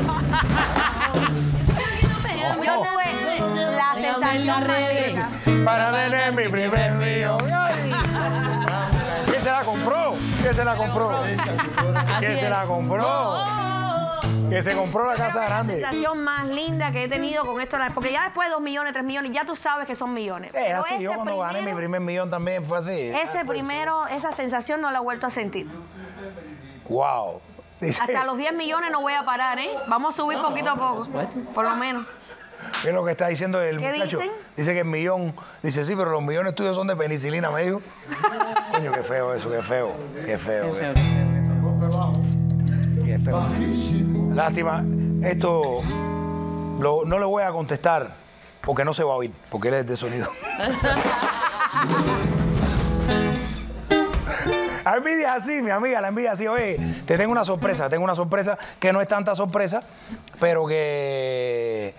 Yo tuve la sensación más linda. Para tener mi primer millón. Ay. ¿Quién se la compró? ¿Quién se la compró? ¿Quién se la compró? Que se compró la casa La grande. sensación más linda que he tenido con esto, porque ya después de dos millones, tres millones, ya tú sabes que son millones. Es Pero así, yo ese cuando gané mi primero- primer millón también fue así. Ese primero, esa sensación no la he vuelto a sentir. Wow. Dice, Hasta los diez millones no voy a parar, ¿eh? Vamos a subir poquito a poco, por lo menos. ¿qué es lo que está diciendo el ¿Qué muchacho? dicen? Dice que el millón, dice, sí, pero los millones tuyos son de penicilina, me dijo. Coño, qué feo eso, qué feo, qué feo, qué feo. Golpe bajo. Qué feo. Lástima, esto lo- no le voy a contestar porque no se va a oír, porque él es de sonido. La envidia es así, mi amiga, la envidia es así. Oye, te tengo una sorpresa, tengo una sorpresa que no es tanta sorpresa, pero que...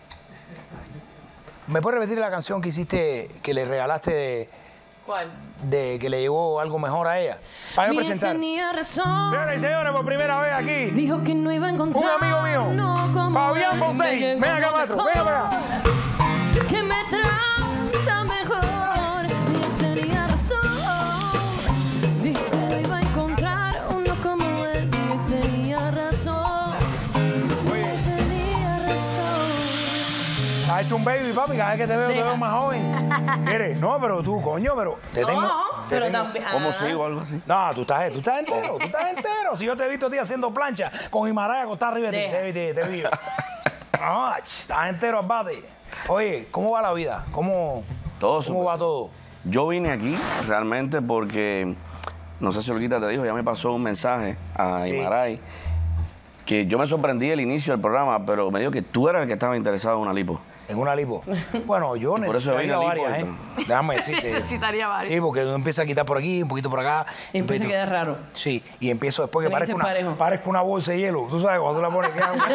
¿Me puedes repetir la canción que hiciste, que le regalaste de, ¿Cuál? de que le llegó algo mejor a ella? Para yo Mi ex presentar. tenía razón. Señoras y señores, por primera vez aquí, Dijo que no iba a un encontrar amigo mío, uno como Fabián él, y me Fontaine. llegó Ven acá, lo maestro, mejor, ven para acá. que me trata mejor. Mi ex tenía razón. Dijo que no iba a encontrar uno como él. Mi ex tenía razón. Mi ex tenía razón. Has hecho un baby, papi, cada vez que te veo, te Deja. veo más joven. ¿Quieres? No, pero tú, coño, pero te tengo... No, te pero tengo- también. ¿Cómo ah. sigo o algo así? No, tú estás, tú estás entero, tú estás entero. Si yo te he visto a ti haciendo plancha con Himalaya acostado arriba de ti, Deja. te, te, te vi. No, ch, estás entero, abate. Oye, ¿cómo va la vida? ¿Cómo, Todo ¿cómo súper. va todo? Yo vine aquí realmente porque, no sé si Olguita te dijo, ya me pasó un mensaje a Sí. Imaray, que yo me sorprendí al inicio del programa, pero me dijo que tú eras el que estaba interesado en una lipo. En una lipo. Bueno, yo por eso necesitaría vine lipo varias, ¿eh? esto. Déjame decirte. Necesitaría varias. Sí, porque uno empieza a quitar por aquí, un poquito por acá. Y empieza a empiezo- quedar raro. Sí, y empiezo después que Tiene que parezca ser una, parejo. parezca una bolsa de hielo. Tú sabes, cuando tú la pones, queda un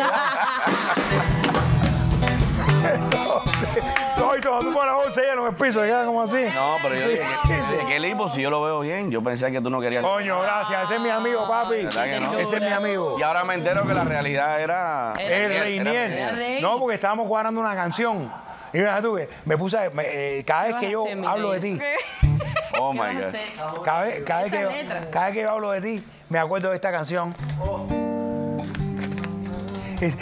Entonces, todo y todo, tú pones la bolsa de hielo en el piso, queda como así. No, pero yo dije, Sí, ¿qué, sí. ¿qué lipo? Si yo lo veo bien, yo pensé que tú no querías. Coño, gracias. Ese es mi amigo, papi. ¿Verdad que no? Ese es mi amigo. Y ahora me entero que la realidad era... Era El Era Reinier. Reinier. No, porque estábamos cuadrando una canción. Y mira tú, que me puse, a- me- eh, cada vez vas que a yo hacer, mi hablo de rey? ti, Oh ¿Qué my vas a God. hacer? cada vez, cada, vez que Esa yo, letra. cada vez que yo hablo de ti, me acuerdo de esta canción. es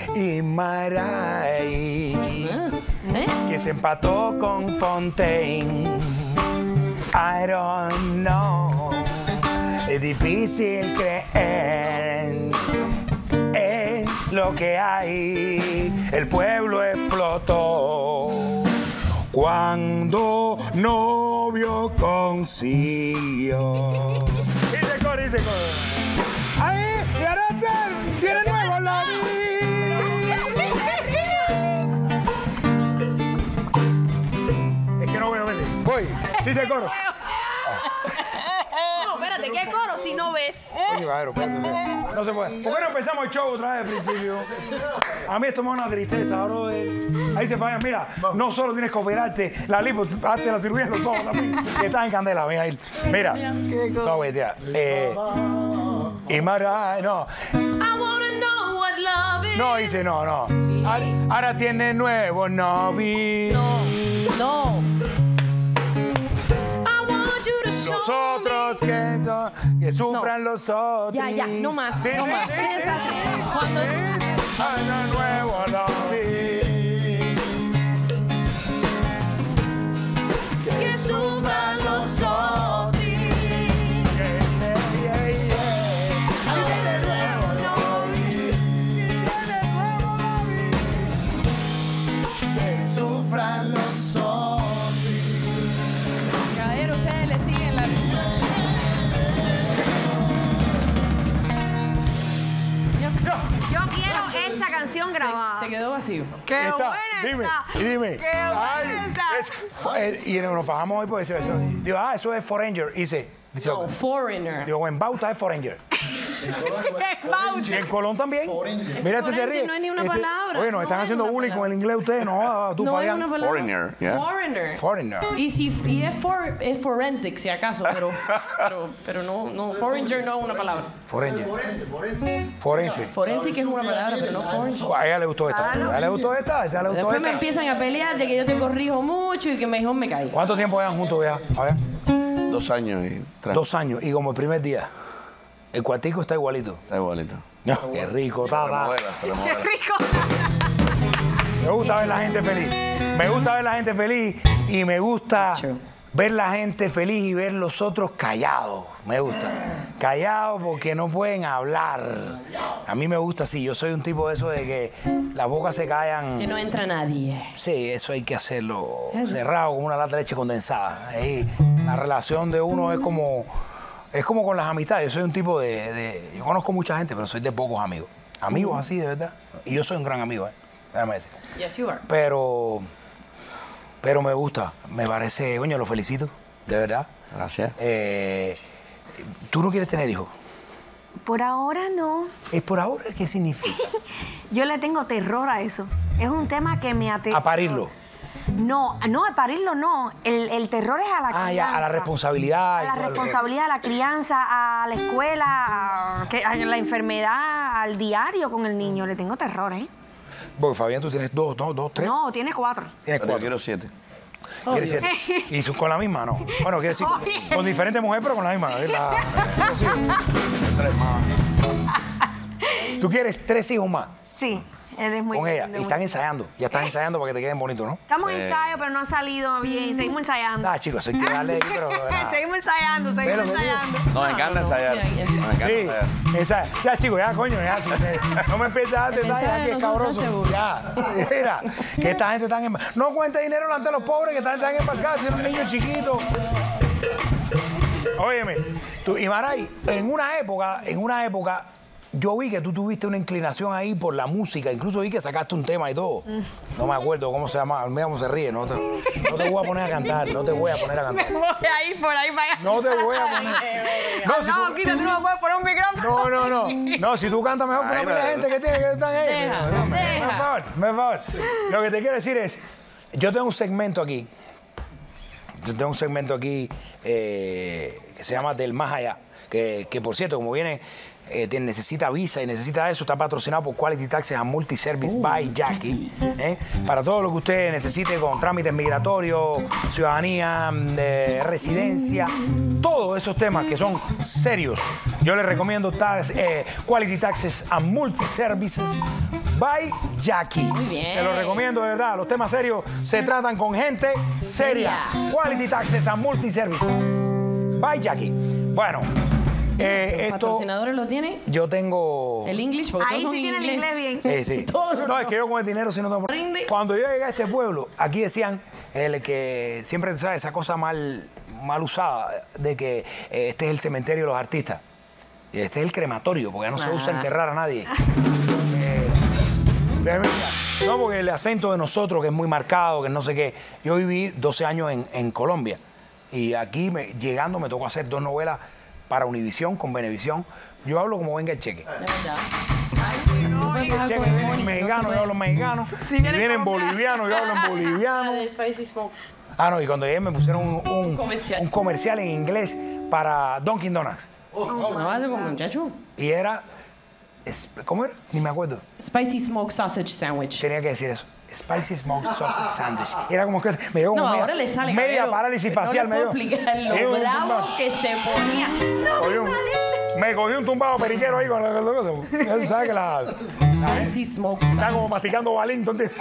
Imaray, ¿Eh? que se empató con Fontaine. I don't know, es difícil creer, es lo que hay, el pueblo explotó cuando novio consiguió. Dice coro, dice coro. ¡Ahí! ¡Y ahora tiene nuevo la vida! Es que no veo, vete. Voy. Dice el coro. No, espérate, ¿qué coro si no ves? Oye, Jairo, espérate, espérate. No se puede. ¿Por qué no empezamos el show otra vez al principio? A mí esto me da una tristeza, bro. Ahí se falla. Mira, no solo tienes que operarte la lipo, hazte la cirugía en los ojos también. Que estás en candela, mira ahí. Mira. No, güey, tía. Eh, y Mara, no. I wanna know what love is. No, dice no, no. Ahora, ahora tiene nuevo novio. No. I want you to show Los otros que, so- que sufran los otros. Ya, ya, no más, Sí, no sí, más. sí, Esa- sí, sí. cuando- Sí. Ay, no, nuevo novio. Que sufran los otros. Sufran los otros. Caballero, ustedes le siguen la Yo quiero esa canción grabada. Se quedó vacío. ¡Qué Está, buena dime, está! y dime. ¡Qué buena Ay, está! es- eh, y nos fajamos hoy por eso. eso. Digo, ah, eso es Foreigner. Dice, dice No, foreigner. digo, en Bauta es Foreigner. Y en Colón también. Mira, este se Foreigner ríe. no es ni una Este- palabra, Oye, nos no están es haciendo una bullying palabra. con el inglés ustedes. No, ah, tú No es Fabián. una palabra. Foreigner, yeah. Foreigner. Foreigner. Y si y es, for, es forensic, si acaso, pero, pero, pero no, no, foreigner no es una palabra. Foreigner. Forense. Forensic es una palabra, pero no foreigner. A ella le gustó esta. A ella le gustó esta. A ella le gustó Después me esta. empiezan a pelear de que yo te corrijo mucho y que mejor me caigo. ¿Cuánto tiempo llevan juntos ya? A ver. Dos años y tres. Dos años. Y como el primer día. El cuartico está igualito. Está igualito. No, qué rico, está. Se está. mueve, se le ¡Qué mueve. rico! Me gusta ver la gente feliz. Me gusta ver la gente feliz y me gusta That's true. ver la gente feliz y ver los otros callados. Me gusta. Callados porque no pueden hablar. A mí me gusta así. Yo soy un tipo de eso de que las bocas se callan. Que no entra nadie. Sí, eso hay que hacerlo cerrado como una lata de leche condensada. Ahí, la relación de uno es como, es como con las amistades. Yo soy un tipo de, de- Yo conozco mucha gente, pero soy de pocos amigos. Amigos así, de verdad. Y yo soy un gran amigo, ¿eh? Déjame decir. Yes, you are. Pero, pero me gusta, me parece, coño, lo felicito, de verdad. Gracias. Eh, ¿Tú no quieres tener hijos? Por ahora no. ¿Es por ahora? ¿Qué significa? Yo le tengo terror a eso. Es un tema que me aterra. A parirlo. No, no, a parirlo no. El, el terror es a la crianza. Ah, ya, a la responsabilidad. A y la todo lo- responsabilidad, a la crianza, a la escuela, a, que- a la enfermedad, al diario con el niño. Le tengo terror, ¿eh? Porque Fabián, tú tienes dos, dos, dos, tres. No, tiene cuatro. Tienes Pero yo cuatro. quiero siete. ¿Quieres siete? ¿Y su- con la misma, no? Bueno, quiere decir, con, Oye. con diferentes mujeres, pero con la misma. Es la- los hijos. ¿Tú quieres tres hijos más Sí, él es muy con ella? lindo, Y muy están lindo. ensayando. Ya están ensayando para que te queden bonitos, ¿no? Estamos Sí. en ensayo, pero no ha salido bien. Seguimos ensayando. Ah, chicos, hay que darle ahí, pero... nada. seguimos ensayando, Ve seguimos lo que digo. ensayando. Nos encanta ensayar. ya, ya. Nos encanta Sí, ensayar. ensaya. Ya, chicos, ya, coño, ya. si te- no me empieces a dar El detalles ensayo aquí, de es nosotros cabroso. seguro. Ya, mira, que esta gente está en... No cuente dinero delante de los pobres, que esta gente está embarcada, tiene un niño chiquito. Óyeme, tú, Imaray, en una época, en una época, yo vi que tú tuviste una inclinación ahí por la música, incluso vi que sacaste un tema y todo. No me acuerdo cómo se llama, mira cómo se ríe, no te, no te voy a poner a cantar, no te voy a poner a cantar. Voy ahí, por ahí, para allá. No te voy a poner. No, si No, tú- quita, tú no me puedes poner un micrófono. No, no, no. No, si tú cantas mejor que una Ay, pila de no. gente que tiene que estar ahí. Deja, No, me- deja. Me favor, me favor. Lo que te quiero decir es, yo tengo un segmento aquí. Yo tengo un segmento aquí eh, que se llama Del Más Allá. Que, que por cierto, como viene, eh, tiene- necesita visa y necesita eso, está patrocinado por Quality Taxes and Multiservice by Jackie. ¿eh? Para todo lo que usted necesite con trámites migratorios, ciudadanía, de residencia, todos esos temas que son serios. Yo les recomiendo tax, eh, Quality Taxes and Multiservices by Jackie. Muy bien. Te lo recomiendo, de verdad. Los temas serios se tratan con gente seria. Quality Taxes and Multi-Services. By Jackie. Bueno, eh, ¿Los esto... patrocinadores lo tienen? Yo tengo... El English, porque Ahí todos sí son tiene el inglés. inglés bien. Sí, sí. Todos los- No, es que yo con el dinero sí no tengo Rinde. problema. Cuando yo llegué a este pueblo, aquí decían el que siempre, ¿sabes? Esa cosa mal, mal usada de que eh, este es el cementerio de los artistas. Y este es el crematorio, porque ya no se usa Ah. enterrar a nadie. Eh, pero mira, no, porque el acento de nosotros, que es muy marcado, que no sé qué. Yo viví doce años en, en Colombia. Y aquí, me- llegando, me tocó hacer dos novelas para Univisión, con Venevisión. Yo hablo como venga el cheque. Ya, ya. Ay, no, Si el cheque viene en mexicano, yo hablo en mexicano. Si viene viene en colombiano. boliviano, yo hablo en boliviano. De Spicy Smoke. Ah, no, y cuando llegué me pusieron un, un- Comercial. un comercial en inglés para Dunkin' Donuts. No vas a como muchacho. Y era... es- ¿Cómo era? Ni me acuerdo. Spicy Smoke Sausage Sandwich. Tenía que decir eso. Spicy Smoked Sausage Sandwich. Era como que me dio como No, media, ahora le sale. media caballero. parálisis facial. No me le puedo dio. explicar Sí, lo un bravo tumbado. que se ponía. No Cogí un- me cogí un tumbado periquero ahí con la cosa. Ya sabes que la... Spicy Smoke Está Sausage. como masticando balín, entonces...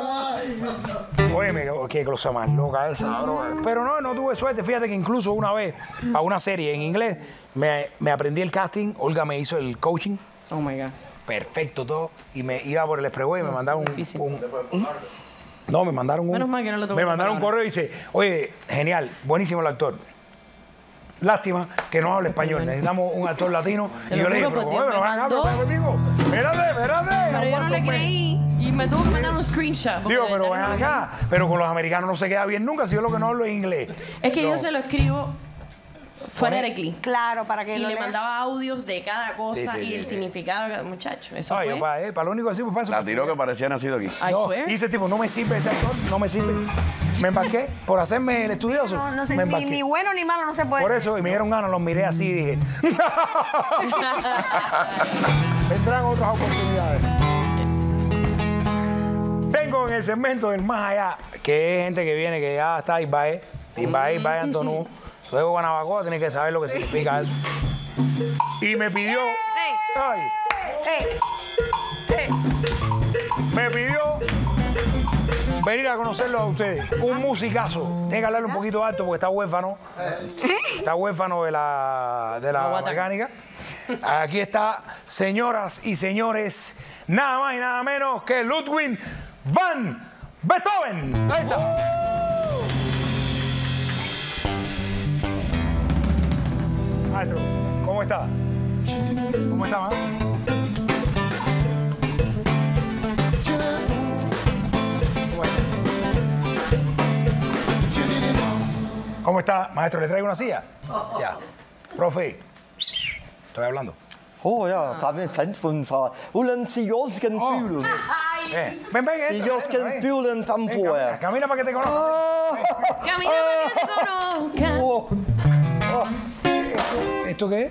Óyeme, qué cosa más loca esa, bro. Pero no, no tuve suerte. Fíjate que incluso una vez, para una serie en inglés, me, me aprendí el casting. Olga me hizo el coaching. Oh my God. Perfecto todo. Y me iba por el expressway y me mandaron un... difícil. un- un- no, me mandaron un... Menos mal que no le tocó me esa mandaron un palabra. correo y dice, oye, genial, buenísimo el actor. Lástima que no hable español. Necesitamos un actor latino. Te Y lo yo le dije, juro pero por ¿cómo? Dios, Pero me ven acá, mandó- pero contigo. Espérate, espérate. Pero yo no aguanta le un mes. creí. Y me tuvo que mandar un screenshot. porque Digo, de pero verdad ven que no le acá. Pero con los americanos no se queda bien nunca si yo lo que no hablo es inglés. creí. Es que No. yo se lo escribo phonetically. Claro, para que Y lo le lea. mandaba audios de cada cosa Sí, sí, y sí, el sí. significado de cada muchacho. Eso Ay, fue. para, eh, para lo único así, pues para eso. La tiró que parecía nacido aquí. I No, swear. y ese tipo, no me sirve ese actor, no me sirve. Me embarqué por hacerme el estudioso. No, no sé, me ni, embarqué. ni bueno ni malo no se puede. Por eso, y me dieron ganas, los miré así y dije, vendrán otras oportunidades. Tengo en el segmento del más allá, que es gente que viene, que ya está Ibaé, Ibaé, Ibaé Antonú. Luego Guanabacoa, tiene que saber lo que significa eso. Y me pidió, ay, Eh, eh, me pidió venir a conocerlo a ustedes. Un musicazo. Tiene que hablarle un poquito alto porque está huérfano. Está huérfano de la, de la Aguanta. mecánica. Aquí está, señoras y señores, nada más y nada menos que Ludwig van Beethoven. Ahí está. Maestro, ¿cómo está? ¿Cómo está, ma? ¿Cómo está, maestro? ¿Le traigo una silla? Ya. Profe, estoy hablando. Oh ja, dat is cent van van. Hoe lang zie je ons kunnen pulen? Eh, ven, ven, Zie entra, je ons entra, kunnen ven. pulen tan Ven, camina, voor. camina para que te conozca. Camina para que te conozca. Oh, ¿Esto qué es?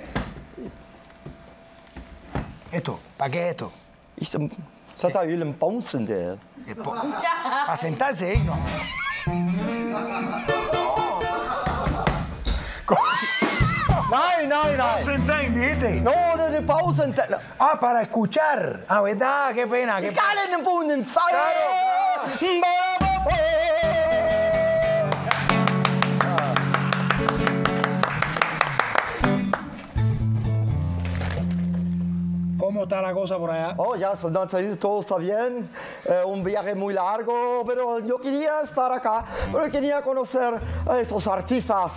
¿Esto? ¿Para qué es esto? ik zat daar jullie een bouncen daar. Para sentarse, ¿eh? No. Nee, nee, nee. Sentar, dijiste. No, no, de pauzen. daar. Ah, para escuchar. Ah, ¿verdad? Qué pena. Qué Ik ga in de boenen. ¿Cómo está la cosa por allá? Oh ja, so, no, todo está bien. Eh, un viaje muy largo, pero yo quería estar acá, pero quería conocer a esos artistas.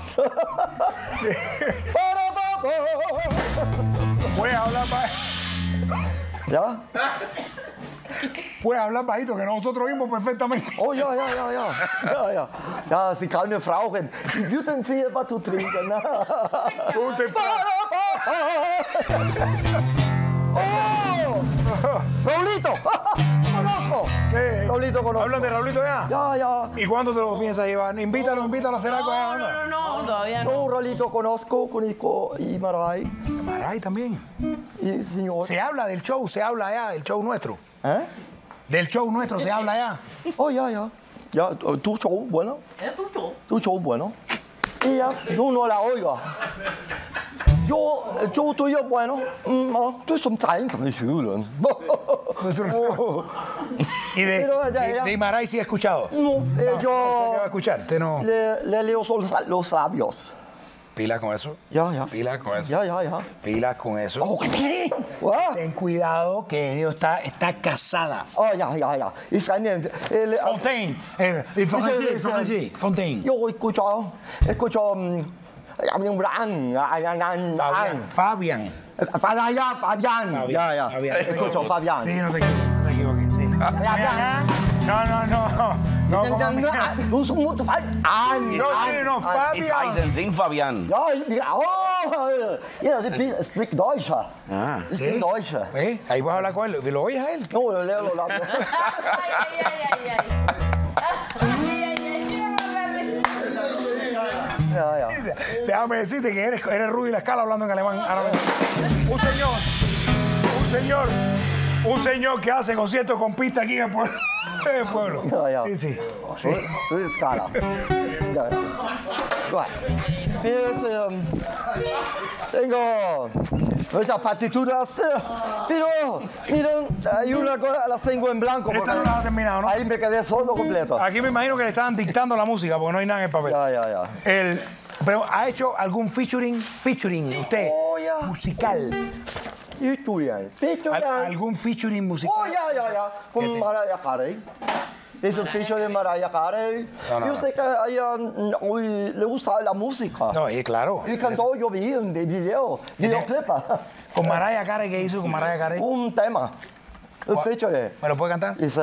Puedes hablar ba- ¿Ya? Puedes hablar bajito, que nosotros oímos perfectamente. Oh ja, ja, ja, ja. Ja, ja. Ja, sie kann eine Frau gehen. Sie würden sie etwas zu trinken. Usted- Oh! Raulito! Conozco. Eh, Raulito conozco. ¿Hablan de Raulito ya? Ya, ya. ¿Y cuándo te lo piensas llevar? Invítalo, invítalo a hacer algo allá. No, no, no, no, todavía no. No, Raulito conozco, conozco y Maray Maray también. y señor. Se habla del show, se habla allá, del show nuestro. ¿Eh? Del show nuestro se habla allá. Oh, ya, ya. Ya, tu show, bueno. Es tu show. Tu show, bueno. Y ya, tú no la oigas. yo, yo tuyo, bueno, mm, no, tú son treinta miljoen. Y de, Pero, ya, de, ya. de Imaray sí he escuchado. No, eh, ¿Qué yo va a escuchar? Usted no. le, le leo los, los labios. Pila con eso. Ya, ya. Pila con eso. Ya, ya, ya. Pila con eso. Oh, ¿qué? Ah, Ten cuidado que ella está, está casada. oh, ya, ya, ya. Es que, el, Fontaine. Eh, eh, Fontaine, Sí, sí, sí. Fontaine, Fontaine. yo escucho, escucho, mm, un gran, Fabián. Fabián. Fabián, Fabián, ya, ya. Fabián. Escucho Fabián. Sí, no te equivoques, no te equivoques, sí. Fabián. No, no, no. No, No, como- no, no, no, Fabián. No, sí, no, It's Fabián. Eisenstein Fabian. Ja, ja, oh, ja, ze spreekt Duits. Ah. Ze spreekt Duits. ¿Eh? Ahí vas a hablar con él. ¿Lo oyes a él? No, lo leo los labios. Ay, ay, ay, ay, ay. Ay, ay, ay, Ja, ja. Déjame decirte que eres, eres Rudy La Scala hablando en alemán. árabe. Un señor, un señor, un señor que hace conciertos con pista aquí en el pueblo. En el pueblo. Ja, ja. Sí, sí. sí. So ist Skala. Ja, ja. Bueno, es, um, tengo esas partituras, eh, pero miren, hay una cosa, las tengo en blanco. Esta porque no la has terminado, ¿no? Ahí me quedé solo completo. Aquí me imagino que le estaban dictando la música porque no hay nada en el papel. Ya, ya, ya. El, pero ¿ha hecho algún featuring, featuring usted, Oh, ya. musical? Julian, Al- Julian. ¿Algún featuring musical? Oh, ja, ja, ja. ¿Qué Con te- Mariah Carey. Es un feature de Mariah Carey. No, no, Yo no. sé que a ella mm, hoy le gusta la música. No, eh, claro. Y cantó, yo vi en el video, videoclip. Con Mariah Carey, ¿qué hizo con Mariah Carey? Un tema. Un ¿Cuál? feature. ¿Me lo puede cantar? Dice,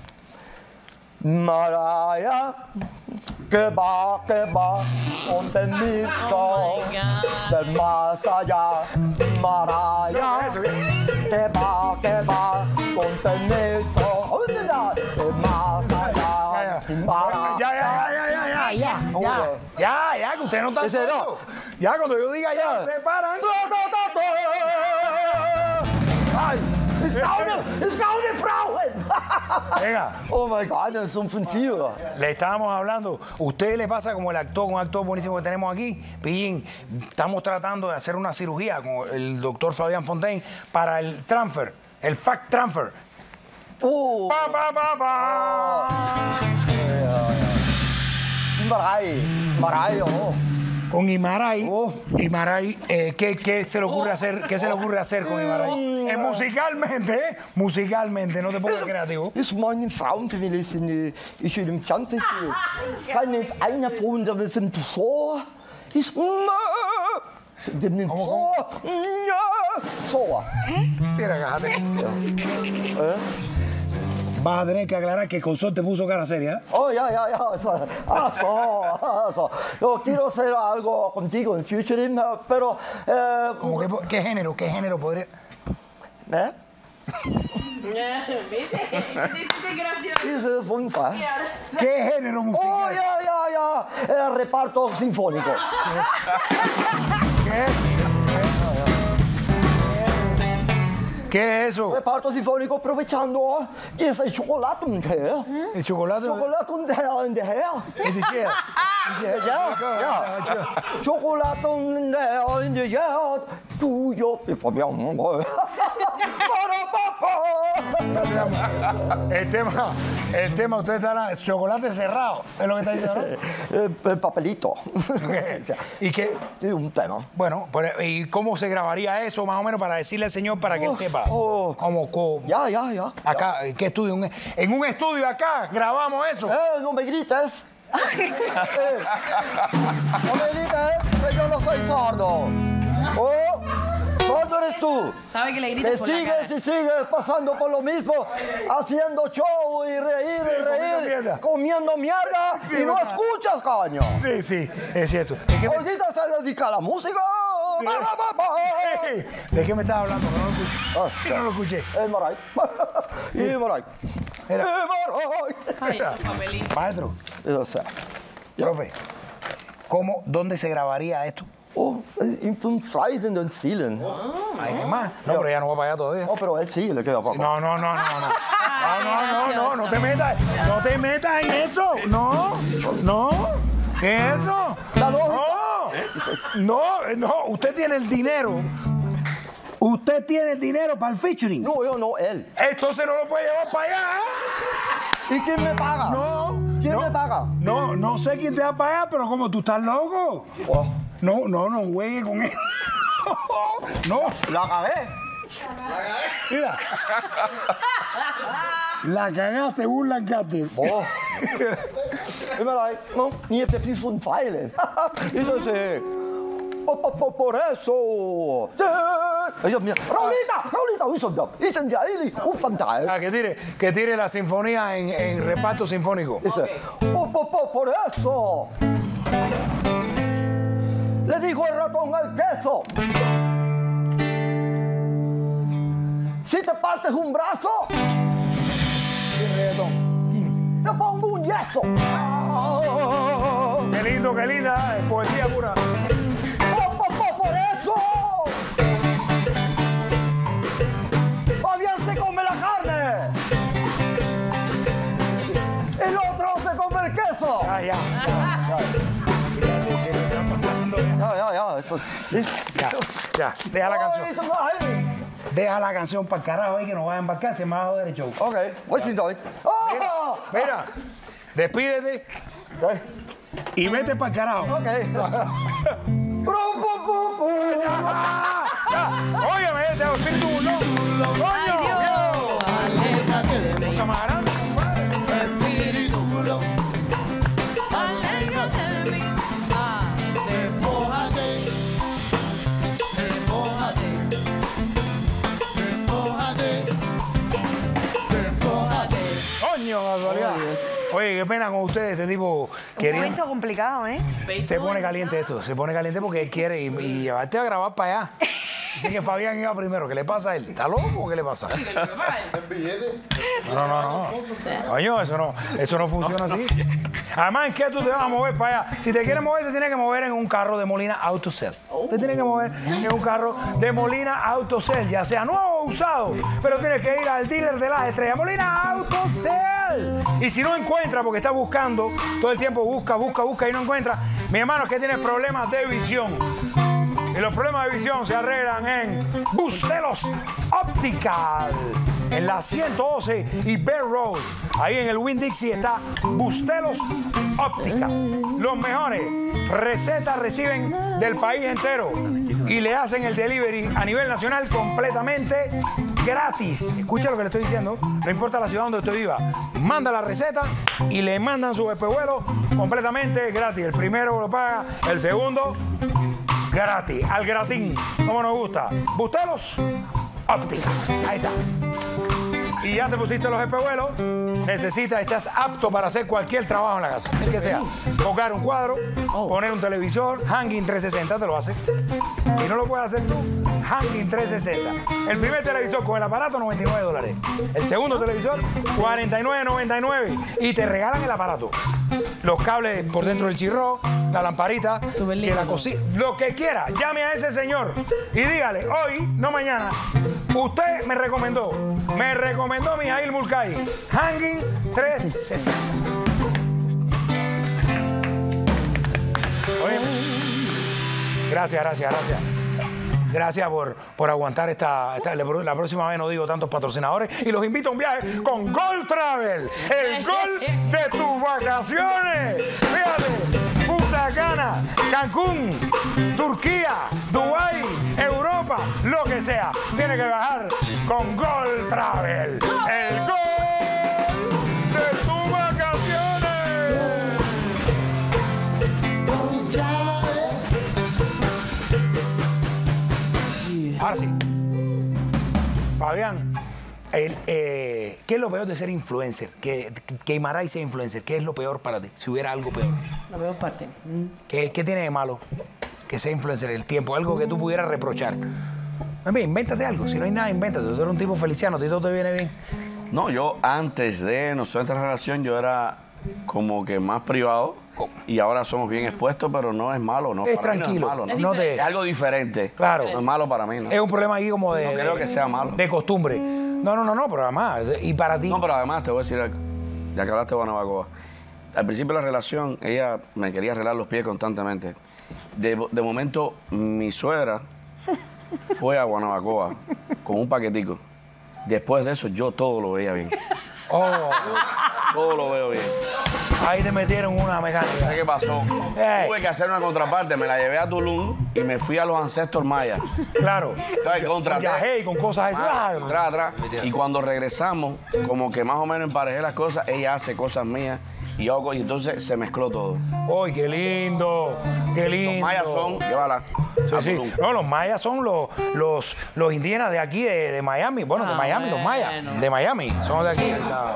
Mariah, que va, que va, contenito Oh my God. del más allá. Mariah, que va, que va, contenito del más allá. Mariah. Ya, ya, ya, ya, ya, ya, ya, ya, ya, que ustedes no están Ese no. solos. Ya, cuando yo diga ya, ustedes paran. Ay, es gouden, es gouden Frauen. Venga, Oh my God, das sind von vier. le estábamos hablando. Usted le pasa como el actor, un actor buenísimo que tenemos aquí, Pillín. Estamos tratando de hacer una cirugía con el doctor Fabián Fontaine para el transfer, el fact transfer. Oh, Pa, pa, pa, pa. Marai, Marai, oh. Con Imaray, Oh. Imaray, eh, ¿qué, qué se le ocurre hacer? ¿Qué se le ocurre hacer con Imaray? Eh, musicalmente, ¿eh? Musicalmente, no te pongas creativo. Ist meine Frauenfamilie ist in die, ich will im Chante. Keine eine von der sind so. Ist dem nimmt so. So. Tira, cállate. Vas a tener que aclarar que Consol te puso cara seria. ¿eh? Oh, ja, ja, ja. So. Ah, so. Ah, so. Yo quiero hacer algo contigo en future, pero. Eh, Como que, ¿qué género? ¿Qué género podría...? ¿Eh? ¿Viste? Dice gracioso. Diese fünf, ¿eh? ¿Qué género musical? Oh, ja, ja, ja. Eh, reparto sinfónico. ¿Qué es? ¿Qué es eso? Reparto sinfónico aprovechando que es el chocolate un té. ¿El chocolate? Chocolate un té en de her. ¿Es de Cher? Ja, ja. Chocolate un té en de her. Tuyo. Y Fabián. El tema, el tema, usted está hablando, chocolate cerrado, es lo que está diciendo, ¿no? Eh, eh, papelito. ¿Y qué? Es un tema. Bueno, pero, ¿y cómo se grabaría eso más o menos para decirle al señor para que él sepa? oh. ¿Cómo, cómo? Ya, ya, ya. Acá, ¿qué estudio? Un- En un estudio acá grabamos eso. Eh, no me grites. Eh, no me grites, que yo no soy sordo. Oh, sordo eres tú. ¿Sabe que le Que grites por la cara? sigues y sigues pasando por lo mismo, haciendo show y reír Sí, y comiendo reír, mierda. comiendo mierda Sí, y no verdad. escuchas, coño. Sí, sí, es cierto. ¿De qué me, Ahorita se dedica a la música. Sí. Ba, ba, ba, ba. ¿De qué me estás hablando? No lo escuché. Ah, Y no lo escuché. El Maray. Y Maray. Y Era- Maray. Ay, esos papelitos. Maestro, O sea, profe, ¿cómo, dónde se grabaría esto? oh, in fünf freien Zielen. Hay que más. No, pero ya no va para allá todavía. No, pero él sí le queda poco. No, no, no, no, no. No, no, no, no, no te metas. No te metas en eso. No, no. ¿Qué es eso? La lógica. No. No, no, usted tiene el dinero. Usted tiene el dinero para el featuring. No, yo no, él. Entonces no lo puede llevar para allá. ¿Y quién me paga? No. ¿Quién no, me paga? No, no sé quién te va a pagar, pero como tú estás loco. Oh, No, no, no juegue con eso. No. la cagué. Mira. La cagaste, burlancaste. Oh. Immer like, no, ni heeft precies zo'n file. Y yo sé, por, por, por eso. Ella me Raulita, Raulita, hoe is dat? Is een jaili, un fantasma. Ah, que tire, que tire la sinfonía en, en reparto sinfónico. Dice, por, por, por, por eso. Le dijo el ratón al queso. Si te partes un brazo, te pongo un yeso. Qué lindo, qué linda, es poesía pura. Por, por, por, por eso. Fabián se come la carne. El otro se come el queso. Ah, ya. Fíjate qué le está pasando. Ya, ya, ya. Eso es, es, Ya, ya, deja la Ay, canción. eso no hay. Deja la canción para el carajo ahí que nos va a embarcar, se me va a joder el show. Ok, voy sin doy. ¡Oh! Mira, despídete Ok. y vete para el carajo. Ok. Ru, pu, pu, pu. Ah, ya. Óyeme, este espíritu burlón. ¡Coño! Aléjate de mí, Cosa más grande, compadre. espíritu burlón. Aléjate de mí. Ah. Despójate, despójate, despójate, despójate. Coño, casualidad. Oye, qué pena con ustedes, este tipo Un queriendo. momento complicado, ¿eh? Se pone caliente esto, se pone caliente porque él quiere y, y llevarte a grabar para allá. Dice que Fabián iba primero. ¿Qué le pasa a él? ¿Está loco o qué le pasa? No, no, no, no. Coño, eso no, eso no funciona así. Además, ¿en qué tú te vas a mover para allá? Si te quieres mover, te tienes que mover en un carro de Molina Autocell. Te tienes que mover en un carro de Molina Autocell, ya sea nuevo o usado. Pero tienes que ir al dealer de las estrellas, Molina Autocell. Y si no encuentra, porque está buscando, todo el tiempo busca, busca, busca y no encuentra, mi hermano, es que tienes problemas de visión. Y los problemas de visión se arreglan en Bustelos Optical, en la ciento doce y Bear Road. Ahí en el Winn-Dixie está Bustelos Optical. Los mejores recetas reciben del país entero y le hacen el delivery a nivel nacional completamente gratis. Escucha lo que le estoy diciendo, no importa la ciudad donde usted viva. Manda la receta y le mandan su espejuelo completamente gratis. El primero lo paga, el segundo gratis, al gratín, como nos gusta. Bustelos Óptica. Ahí está. Y ya te pusiste los espejuelos, necesitas, estás apto para hacer cualquier trabajo en la casa, el que sea. Tocar un cuadro, poner un televisor, Hanging trescientos sesenta te lo hace. Si no lo puedes hacer tú, Hanging trescientos sesenta. El primer televisor con el aparato, noventa y nueve dólares. El segundo televisor, cuarenta y nueve noventa y nueve. Y te regalan el aparato. Los cables por dentro del chirro, la lamparita, que la cocina, lo que quiera. Llame a ese señor y dígale, hoy, no mañana, usted me recomendó, me recomendó Mijail Mulcahy, Hanging trescientos sesenta. Oye, gracias, gracias, gracias. Gracias por, por aguantar esta, esta... La próxima vez no digo tantos patrocinadores y los invito a un viaje con Gold Travel, el gol de tus vacaciones. Fíjate, Punta Cana, Cancún, Turquía, Dubái, Europa, lo que sea. Tiene que viajar con Gold Travel, el gol de tus vacaciones. Ahora sí. Fabián, el, eh, ¿qué es lo peor de ser influencer? Que, que Imaray sea influencer. ¿Qué es lo peor para ti? Si hubiera algo peor. La peor parte. Mm. ¿Qué, qué tiene de malo que sea influencer? El tiempo, algo que tú pudieras reprochar. En fin, invéntate algo. Si no hay nada, invéntate. Tú eres un tipo feliciano, a ti todo te viene bien. No, yo antes de nosotros entrar en relación, yo era como que más privado. Y ahora somos bien expuestos, pero no es malo, ¿no? Es Para mí tranquilo. No es, malo, ¿no? No te- Es algo diferente. Claro. No es malo para mí, ¿no? Es un problema ahí como de... No creo de- que sea malo. De costumbre. No, no, no, no, pero además, y para ti... No, pero además te voy a decir algo. Ya que hablaste de Guanabacoa. al principio de la relación, ella me quería arreglar los pies constantemente. De, de momento, mi suegra fue a Guanabacoa con un paquetico. Después de eso, yo todo lo veía bien. Oh, Todo lo veo bien. ahí te metieron una mecánica. ¿Sabes qué pasó? Ey. Tuve que hacer una contraparte, me la llevé a Tulum y me fui a los ancestros mayas. Claro. Entonces, contraté. Viajé y con cosas así. Ah, Ah, atrás, atrás. Y cuando regresamos, como que más o menos emparejé las cosas, ella hace cosas mías y yo hago- y entonces se mezcló todo. ¡Uy, qué lindo! ¡Qué lindo! Los mayas son, llévala. Sí, a sí. Tulum. No, los mayas son los, los, los indígenas de aquí, de, de Miami. Bueno, de Ah, Miami, los mayas. bueno. De Miami. Son de aquí. La-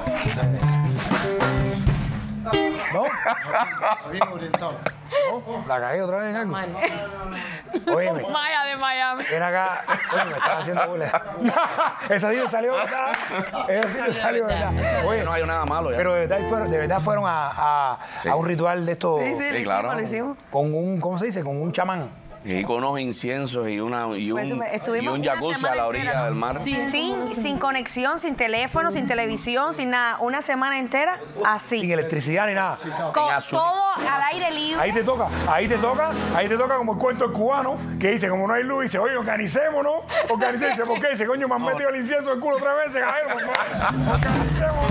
¿No? Bien orientado. ¿No? ¿La caí otra vez en algo? Óyeme. Maya de Miami. Ven acá. Oye, me estás haciendo bullying. Esa sí me salió, ¿verdad? Esa sí me salió, ¿verdad? Oye, No hay nada malo ya. pero de verdad fueron, de verdad fueron a, a, Sí. a un ritual de esto Sí, sí, Sí, lo claro. hicimos, lo hicimos. con un, ¿cómo se dice? Con un chamán. Y con unos inciensos y, una, y, Fue un, súper- y estuvimos un una jacuzzi a semana la orilla entera, ¿no? del mar. Sin, sin conexión, sin teléfono, sin televisión, sin nada. Una semana entera así. Sin electricidad ni nada. Con en azul. todo al aire libre. Ahí te toca, ahí te toca, ahí te toca como el cuento del cubano, que dice, como no hay luz, dice, oye, organicémonos, organicémonos. Dice, ¿por qué? Dice, coño, me han metido el incienso en el culo tres veces, caballero, por favor. Organicémonos.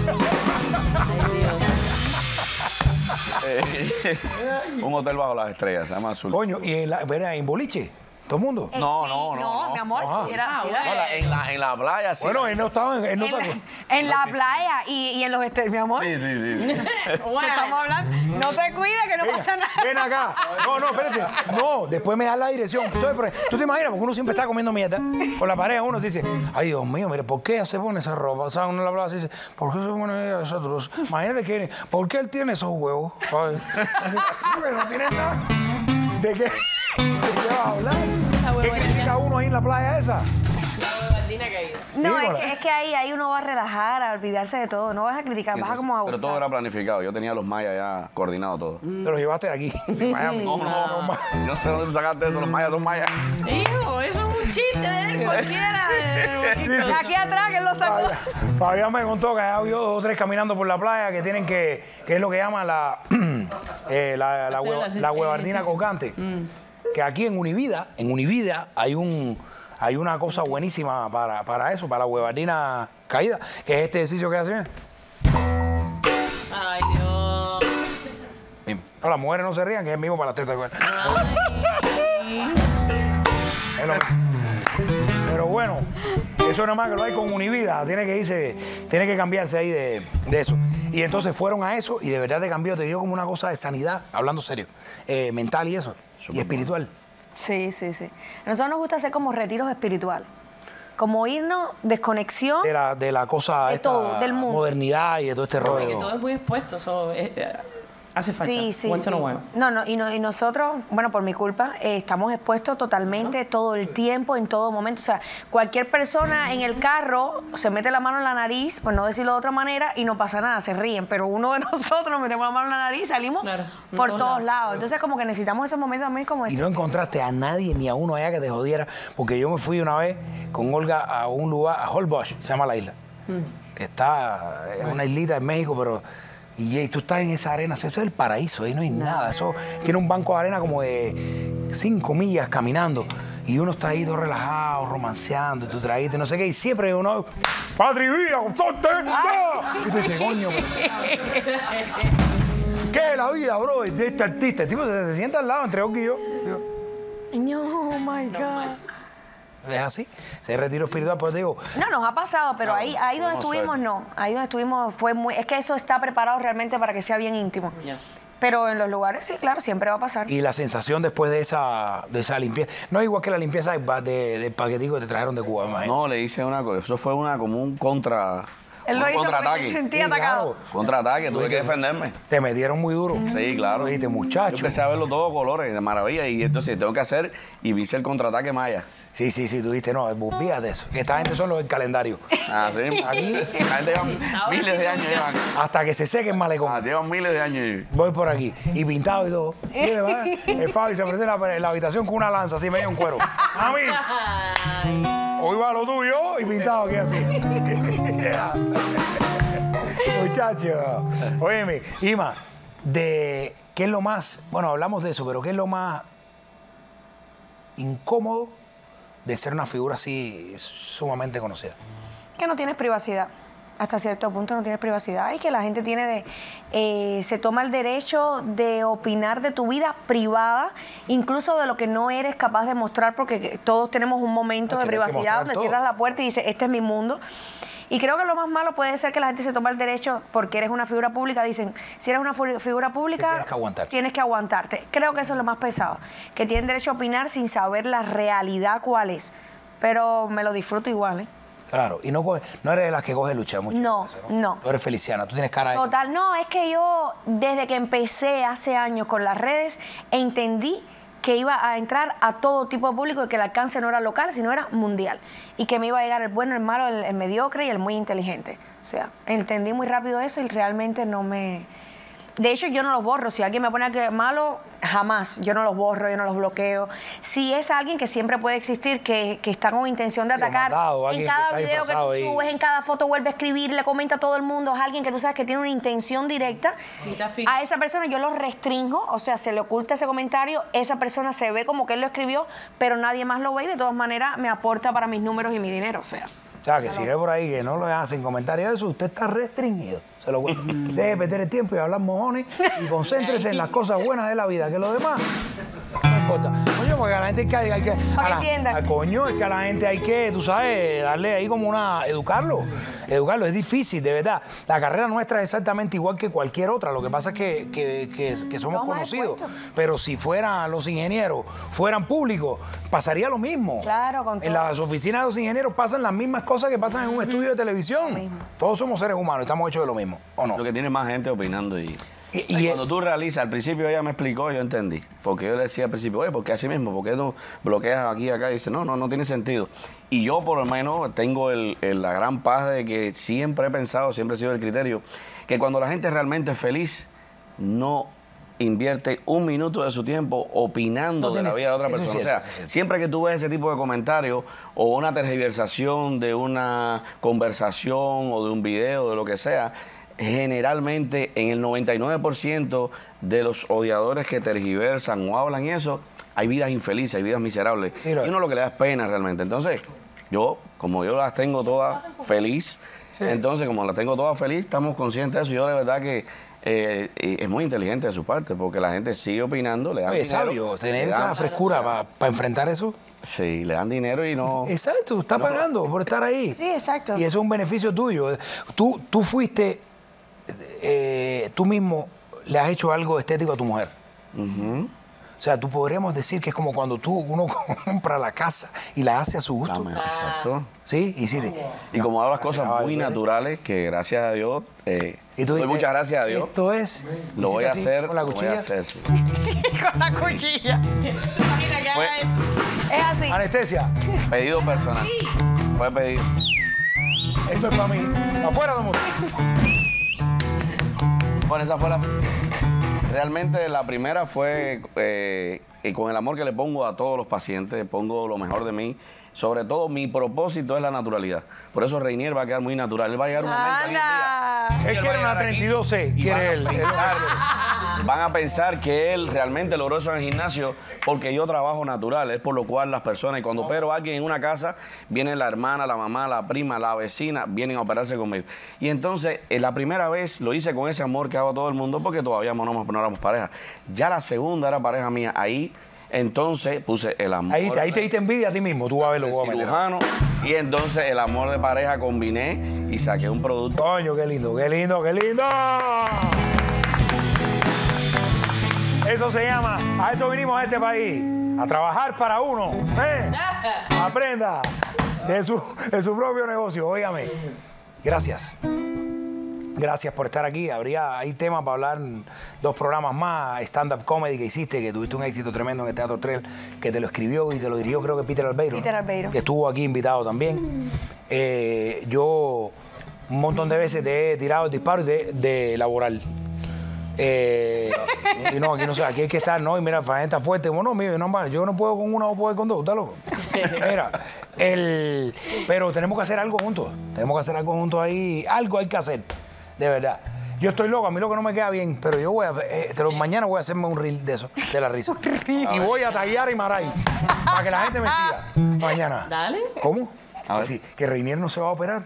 Eh, un hotel bajo las estrellas, se llama Azul. Coño, y en, la, verá, en boliche, todo el mundo. Eh, No, sí, no, no, no. mi amor. Ajá. si era, si era- No, la- en, la, en la playa sí. Bueno, él no estaba, en- él no en, la, sacó. en la playa y, y en los estés, mi amor. Sí, sí, sí. Estamos hablando. No te cuides que no Ven, pasa nada. ven acá. No, no, espérate. No, después me das la dirección. Entonces, pero, tú te imaginas, porque uno siempre está comiendo mierda. Con la pareja uno dice, ay, Dios mío, mire, ¿por qué ella se pone esa ropa? O sea, uno la habla así, dice, ¿por qué se pone ella esa troza? Imagínate que, ¿por qué él tiene esos huevos? Ay, porque no tiene nada. ¿De qué? ¿De qué vas a hablar? ¿Qué critica uno ahí en la playa esa? No, Sí, es hola. que, es que ahí, ahí uno va a relajar, a olvidarse de todo. No vas a criticar, vas a como a Pero todo abusar. era planificado. Yo tenía los mayas ya coordinado todo. Te los llevaste de aquí, de Miami. No, no, no. Yo no sé dónde tú sacaste eso. Los mayas son mayas. Hijo, eso es un chiste de él, cualquiera. De aquí atrás, que él lo sacó. Fabián, Fabián me contó que ha habido dos o tres caminando por la playa que tienen que, que es lo que llaman la, eh, la, la, Hacer hueva- el la huevardina ejercicio. colgante. Que aquí en Univida, en Univida hay un hay una cosa buenísima para, para eso, para la huevardina caída, que es este ejercicio que hacen. Ay, Dios. No, las mujeres no se rían, que es el mismo para las tetas. güey. Es lo mismo. Pero bueno, eso nada más que lo hay con Univida, tiene que irse, tiene que cambiarse ahí de, de eso. Y entonces fueron a eso y de verdad te cambió, te dio como una cosa de sanidad, hablando serio, eh, mental y eso, y espiritual. Sí, sí, sí. A nosotros nos gusta hacer como retiros espirituales. Como irnos, desconexión. De la, de la cosa, De esta todo, del mundo. modernidad y de todo este Porque rollo. todo es muy expuesto. So, eh, eh, hace falta. Sí, sí, Once sí. in a while. No, no, y, no, y nosotros, bueno, por mi culpa, eh, estamos expuestos totalmente todo el tiempo, en todo momento. O sea, cualquier persona en el carro se mete la mano en la nariz, por no decirlo de otra manera, y no pasa nada, se ríen. Pero uno de nosotros nos metemos la mano en la nariz y salimos Claro, en por todos todos lados. lados. Entonces, como que necesitamos esos momentos también como Y ese. no encontraste a nadie ni a uno allá que te jodiera, porque yo me fui una vez con Olga a un lugar, a Holbox, se llama la isla, que está en una islita en México, pero y, y tú estás en esa arena, eso es el paraíso, ahí no hay nada, eso tiene un banco de arena como de cinco millas caminando. Y uno está ahí todo relajado, romanceando, tu traguito, y no sé qué, y siempre uno, ¡Padre Vía, solte! Y tú dices, coño, ¿qué es la vida, bro? De este artista. El tipo se, se sienta al lado entre Olga y yo. No, oh my God. Es así, se retiro espiritual, pues te digo, No, nos ha pasado, pero ahí, ahí donde tuvimos estuvimos, suerte. no. Ahí donde estuvimos fue muy... Es que eso está preparado realmente para que sea bien íntimo. Ya. Pero en los lugares, sí, claro, siempre va a pasar. y la sensación después de esa, de esa limpieza, no es igual que la limpieza del, ba- de- del paquetico que te trajeron de Cuba, me imagino. No, le hice una cosa. Eso fue una como un contra. Él un lo hizo porque se contraataque. sentía Sí, atacado. claro. Contraataque, tuve que defenderme. Te metieron muy duro. Sí, claro. Dijiste, Yo muchacho. empecé a verlo todo colores, de maravilla, y entonces tengo que hacer, y hice el contraataque maya. Sí, sí, sí, tú dijiste, no, olvídate de eso. Que esta gente son los del calendario. Ah, sí. Aquí. La gente lleva Ahora miles sí de años. funciona. Llevan. Hasta que se seque el malecón. Ah, llevan miles de años. Voy por aquí. Y pintado y todo. Mire, va, el Fabi se ofrece en la, en la habitación con una lanza así medio en cuero. A mí. Ay. Hoy va lo tuyo y pintado aquí así. Muchachos. Óyeme, Ima, de ¿qué es lo más, bueno, hablamos de eso, pero qué es lo más incómodo de ser una figura así sumamente conocida? Que no tienes privacidad. Hasta cierto punto no tienes privacidad y que la gente tiene de, eh, se toma el derecho de opinar de tu vida privada, incluso de lo que no eres capaz de mostrar, porque todos tenemos un momento Es de que no hay que privacidad mostrar donde todo. cierras la puerta y dices, este es mi mundo. Y creo que lo más malo puede ser que la gente se toma el derecho, porque eres una figura pública, dicen, si eres una fu- figura pública, tienes que aguantarte. tienes que aguantarte. Creo que eso es lo más pesado, que tienen derecho a opinar sin saber la realidad cuál es. Pero me lo disfruto igual, ¿eh? Claro, y no, coge- no eres de las que coge lucha mucho. No, no. Tú eres Feliciana, tú tienes cara de... Total, no, es que yo desde que empecé hace años con las redes entendí que iba a entrar a todo tipo de público y que el alcance no era local, sino era mundial. Y que me iba a llegar el bueno, el malo, el, el mediocre y el muy inteligente. O sea, entendí muy rápido eso y realmente no me... De hecho, yo no los borro. Si alguien me pone que malo, jamás. Yo no los borro, yo no los bloqueo. Si es alguien que siempre puede existir, que, que está con intención de Sí, o atacar, mandado, en alguien que cada está video que tú disfrazado ahí. subes, en cada foto vuelve a escribir, le comenta a todo el mundo, es alguien que tú sabes que tiene una intención directa, a esa persona yo lo restringo, o sea, se le oculta ese comentario, esa persona se ve como que él lo escribió, pero nadie más lo ve y de todas maneras me aporta para mis números y mi dinero, o sea. O sea, que si ve por ahí que no lo hacen comentarios de eso, usted está restringido. Se lo cuento. Deje de perder el tiempo y hablar mojones y concéntrese en las cosas buenas de la vida, que lo demás no importa. Coño, porque a la gente hay que... Hay que Para a la- que entiendan. a- coño, es que a la gente hay que, tú sabes, darle ahí como una... Educarlo. Educarlo. Es difícil, de verdad. La carrera nuestra es exactamente igual que cualquier otra. Lo que pasa es que, que, que- que somos Vamos al conocidos. puesto. Pero si fueran los ingenieros, fueran públicos, pasaría lo mismo. Claro, con En todo. las oficinas de los ingenieros pasan las mismas cosas que pasan en un estudio de televisión. mismo. Todos somos seres humanos, estamos hechos de lo mismo, ¿o no? Lo que tiene más gente opinando y... Y- Y, y- cuando tú realizas, al principio ella me explicó, yo entendí. Porque yo le decía al principio, oye, ¿por qué así mismo? ¿Por qué no bloqueas aquí y acá? Y dice, no, no, no tiene sentido. Y yo por lo menos tengo el- el- la gran paz de que siempre he pensado, siempre he sido el criterio, que cuando la gente realmente es feliz, no invierte un minuto de su tiempo opinando No de la tienes- vida de otra eso es persona. cierto, o eso es sea, cierto. siempre que tú ves ese tipo de comentarios o una tergiversación de una conversación o de un video, de lo que sea, generalmente en el noventa y nueve por ciento de los odiadores que tergiversan o hablan y eso, hay vidas infelices, hay vidas miserables. Sí, lo- y uno lo que le da es pena realmente. Entonces, yo, como yo las tengo todas feliz, entonces como las tengo todas feliz, estamos conscientes de eso. Yo de verdad que eh, eh, es muy inteligente de su parte, porque la gente sigue opinando, le dan Oye, dinero. sabio, tener le esa dan- frescura para enfrentar eso. Sí, le dan dinero y no... Exacto, está pagando por estar ahí. Sí, exacto. Y eso es un beneficio tuyo. Tú, tú fuiste, eh, tú mismo le has hecho algo estético a tu mujer. Ujú. O sea, tú podríamos decir que es como cuando tú uno compra la casa y la hace a su gusto. Dame, exacto. ¿Sí? Y, sí, Y como hago las Gracias cosas a muy Dios. naturales, que gracias a Dios, eh, y tú doy dijiste, muchas gracias a Dios, Esto es. lo voy a hiciste así, hacer, con la lo voy a cuchilla. hacer, sí. Con la cuchilla. Mira, ya Fue- es. Es así. Anestesia. Pedido personal. Fue pedido. Esto es para mí. Afuera de mundo. Bueno, esa fue la... Realmente la primera fue eh, y con el amor que le pongo a todos los pacientes, pongo lo mejor de mí. Sobre todo, mi propósito es la naturalidad. Por eso Reinier va a quedar muy natural. Él va a llegar un momento ahí un día. Anda. Él quiere una treinta y dos C, Y van quiere a él. pensar- Van a pensar que él realmente logró eso en el gimnasio porque yo trabajo natural, es por lo cual las personas, y cuando opero a alguien en una casa, viene la hermana, la mamá, la prima, la vecina, vienen a operarse conmigo. Y entonces, eh, la primera vez lo hice con ese amor que hago a todo el mundo porque todavía no, no éramos pareja. Ya la segunda era pareja mía, ahí entonces puse el amor. Ahí, ahí te diste envidia a ti mismo. Tú vas a ver lo que voy a meter. cirujano, y entonces el amor de pareja combiné y saqué un producto. Coño, qué lindo, qué lindo, qué lindo. Eso se llama, a eso vinimos a este país, a trabajar para uno. ¿Eh? Aprenda de su, de su propio negocio. Óigame, gracias. Gracias por estar aquí. Habría, hay temas para hablar, dos programas más, stand-up comedy que hiciste, que tuviste un éxito tremendo en el Teatro Trell, que te lo escribió y te lo dirigió creo que Peter Albeiro. Peter ¿no? Albeiro. Que estuvo aquí invitado también. Eh, yo un montón de veces te he tirado el disparo de, de laboral. Eh, y no, aquí no sé, aquí hay que estar, no, y mira, Fabián está fuerte. Bueno, mire, no, yo no puedo con una o puedo con dos, ¿está loco? Mira, el, pero tenemos que hacer algo juntos, tenemos que hacer algo juntos ahí, algo hay que hacer. de verdad. Yo estoy loco, a mí lo que no me queda bien, pero yo voy a, eh, te lo, mañana voy a hacerme un reel de eso, de la risa. Y voy a tallar a Imaray para que la gente me siga mañana. Dale. ¿Cómo? A ver. Así, que Reinier no se va a operar.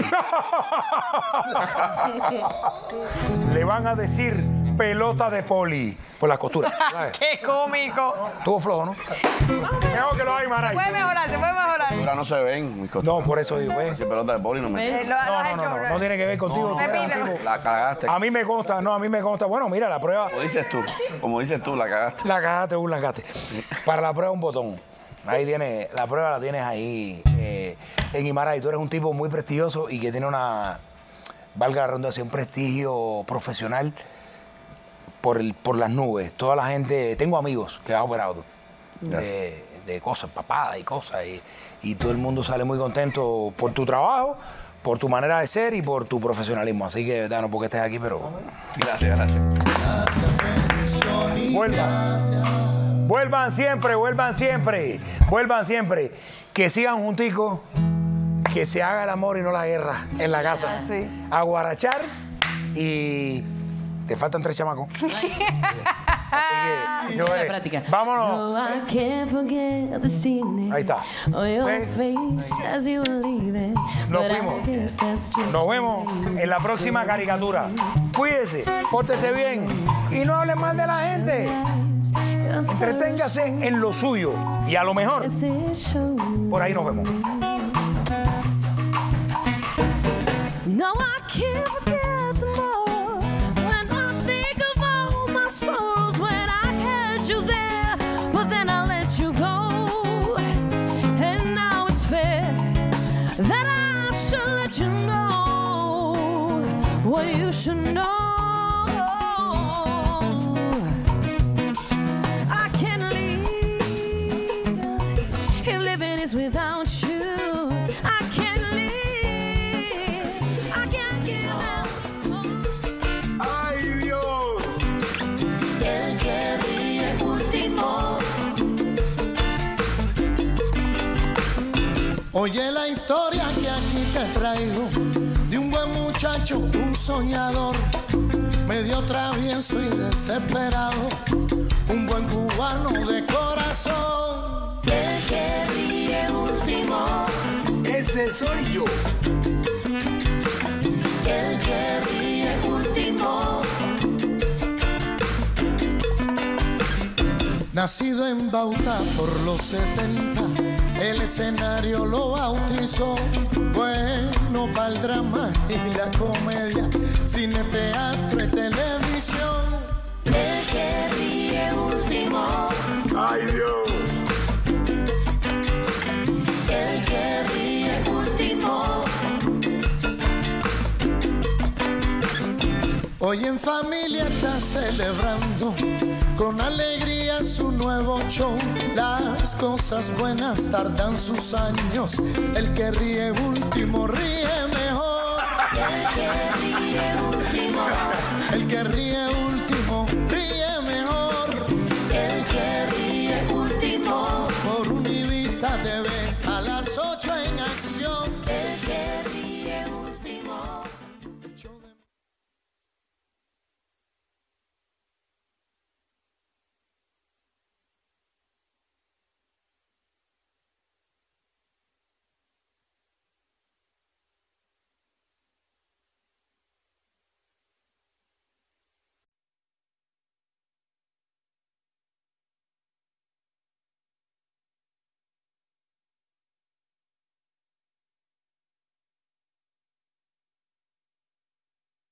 Le van a decir pelota de poli por las costuras. ¿Sabes? ¡Qué cómico! Estuvo flojo, ¿no? Mejor que lo haga Imaray. Puede mejorar, se puede mejorar. Ahora no se ven mis costuras. No, por eso digo, ¿ves? Si pelota de poli no me... ¿Ves? Eh, lo- lo No, has no, no, hecho, no, ¿no? no tiene que ver contigo. Tú eres un Repítelo. tipo- La cagaste. A mí me consta, no, a mí me consta. Bueno, mira, la prueba, Como dices tú, como dices tú, la cagaste. la cagaste, un lagaste. Para la prueba un botón. Ahí tienes, la prueba la tienes ahí eh, en Imaray. Tú eres un tipo muy prestigioso y que tiene una, valga la redundancia, un prestigio profesional por, el, por las nubes. Toda la gente, tengo amigos que han operado tú, de, de cosas, papadas y cosas. Y, y todo el mundo sale muy contento por tu trabajo, por tu manera de ser y por tu profesionalismo. Así que, de verdad, no porque estés aquí, pero Gracias, gracias. vuelvan. Vuelvan siempre, vuelvan siempre, vuelvan siempre. Que sigan junticos, que se haga el amor y no la guerra en la casa. Sí. A guarachar y te faltan tres chamacos. Así que, yo, la eh, práctica. vámonos. No, I can't forget this evening. Ahí está. On your ¿Ves? face as you were leaving. Nos But I fuimos. guess that's just Nos vemos en la próxima caricatura. Cuídese, pórtese bien y no hable mal de la gente. You're so Entreténgase en lo suyo y a lo mejor as it shows. por ahí nos vemos. No, I can't forget tomorrow when I think of all my sorrows when I had you there, but then I let you go. And now it's fair that I should let you know what you should know. I can't leave if living is without you. I can't live. I can't give up. ¡Ay, Dios! El que ríe último. Oye la historia que aquí te traigo de un buen muchacho, un soñador, medio travieso y desesperado, un buen cubano de corazón. El que ríe último. Ese soy yo. El que ríe último. Nacido en Bauta por los setenta, el escenario lo bautizó. Bueno para el drama y la comedia, cine, teatro y televisión. El que ríe último. ¡Ay, Dios! El que ríe último. Hoy en familia está celebrando con alegría su nuevo show. Las cosas buenas tardan sus años. El que ríe último ríe mejor. El que ríe último. El que ríe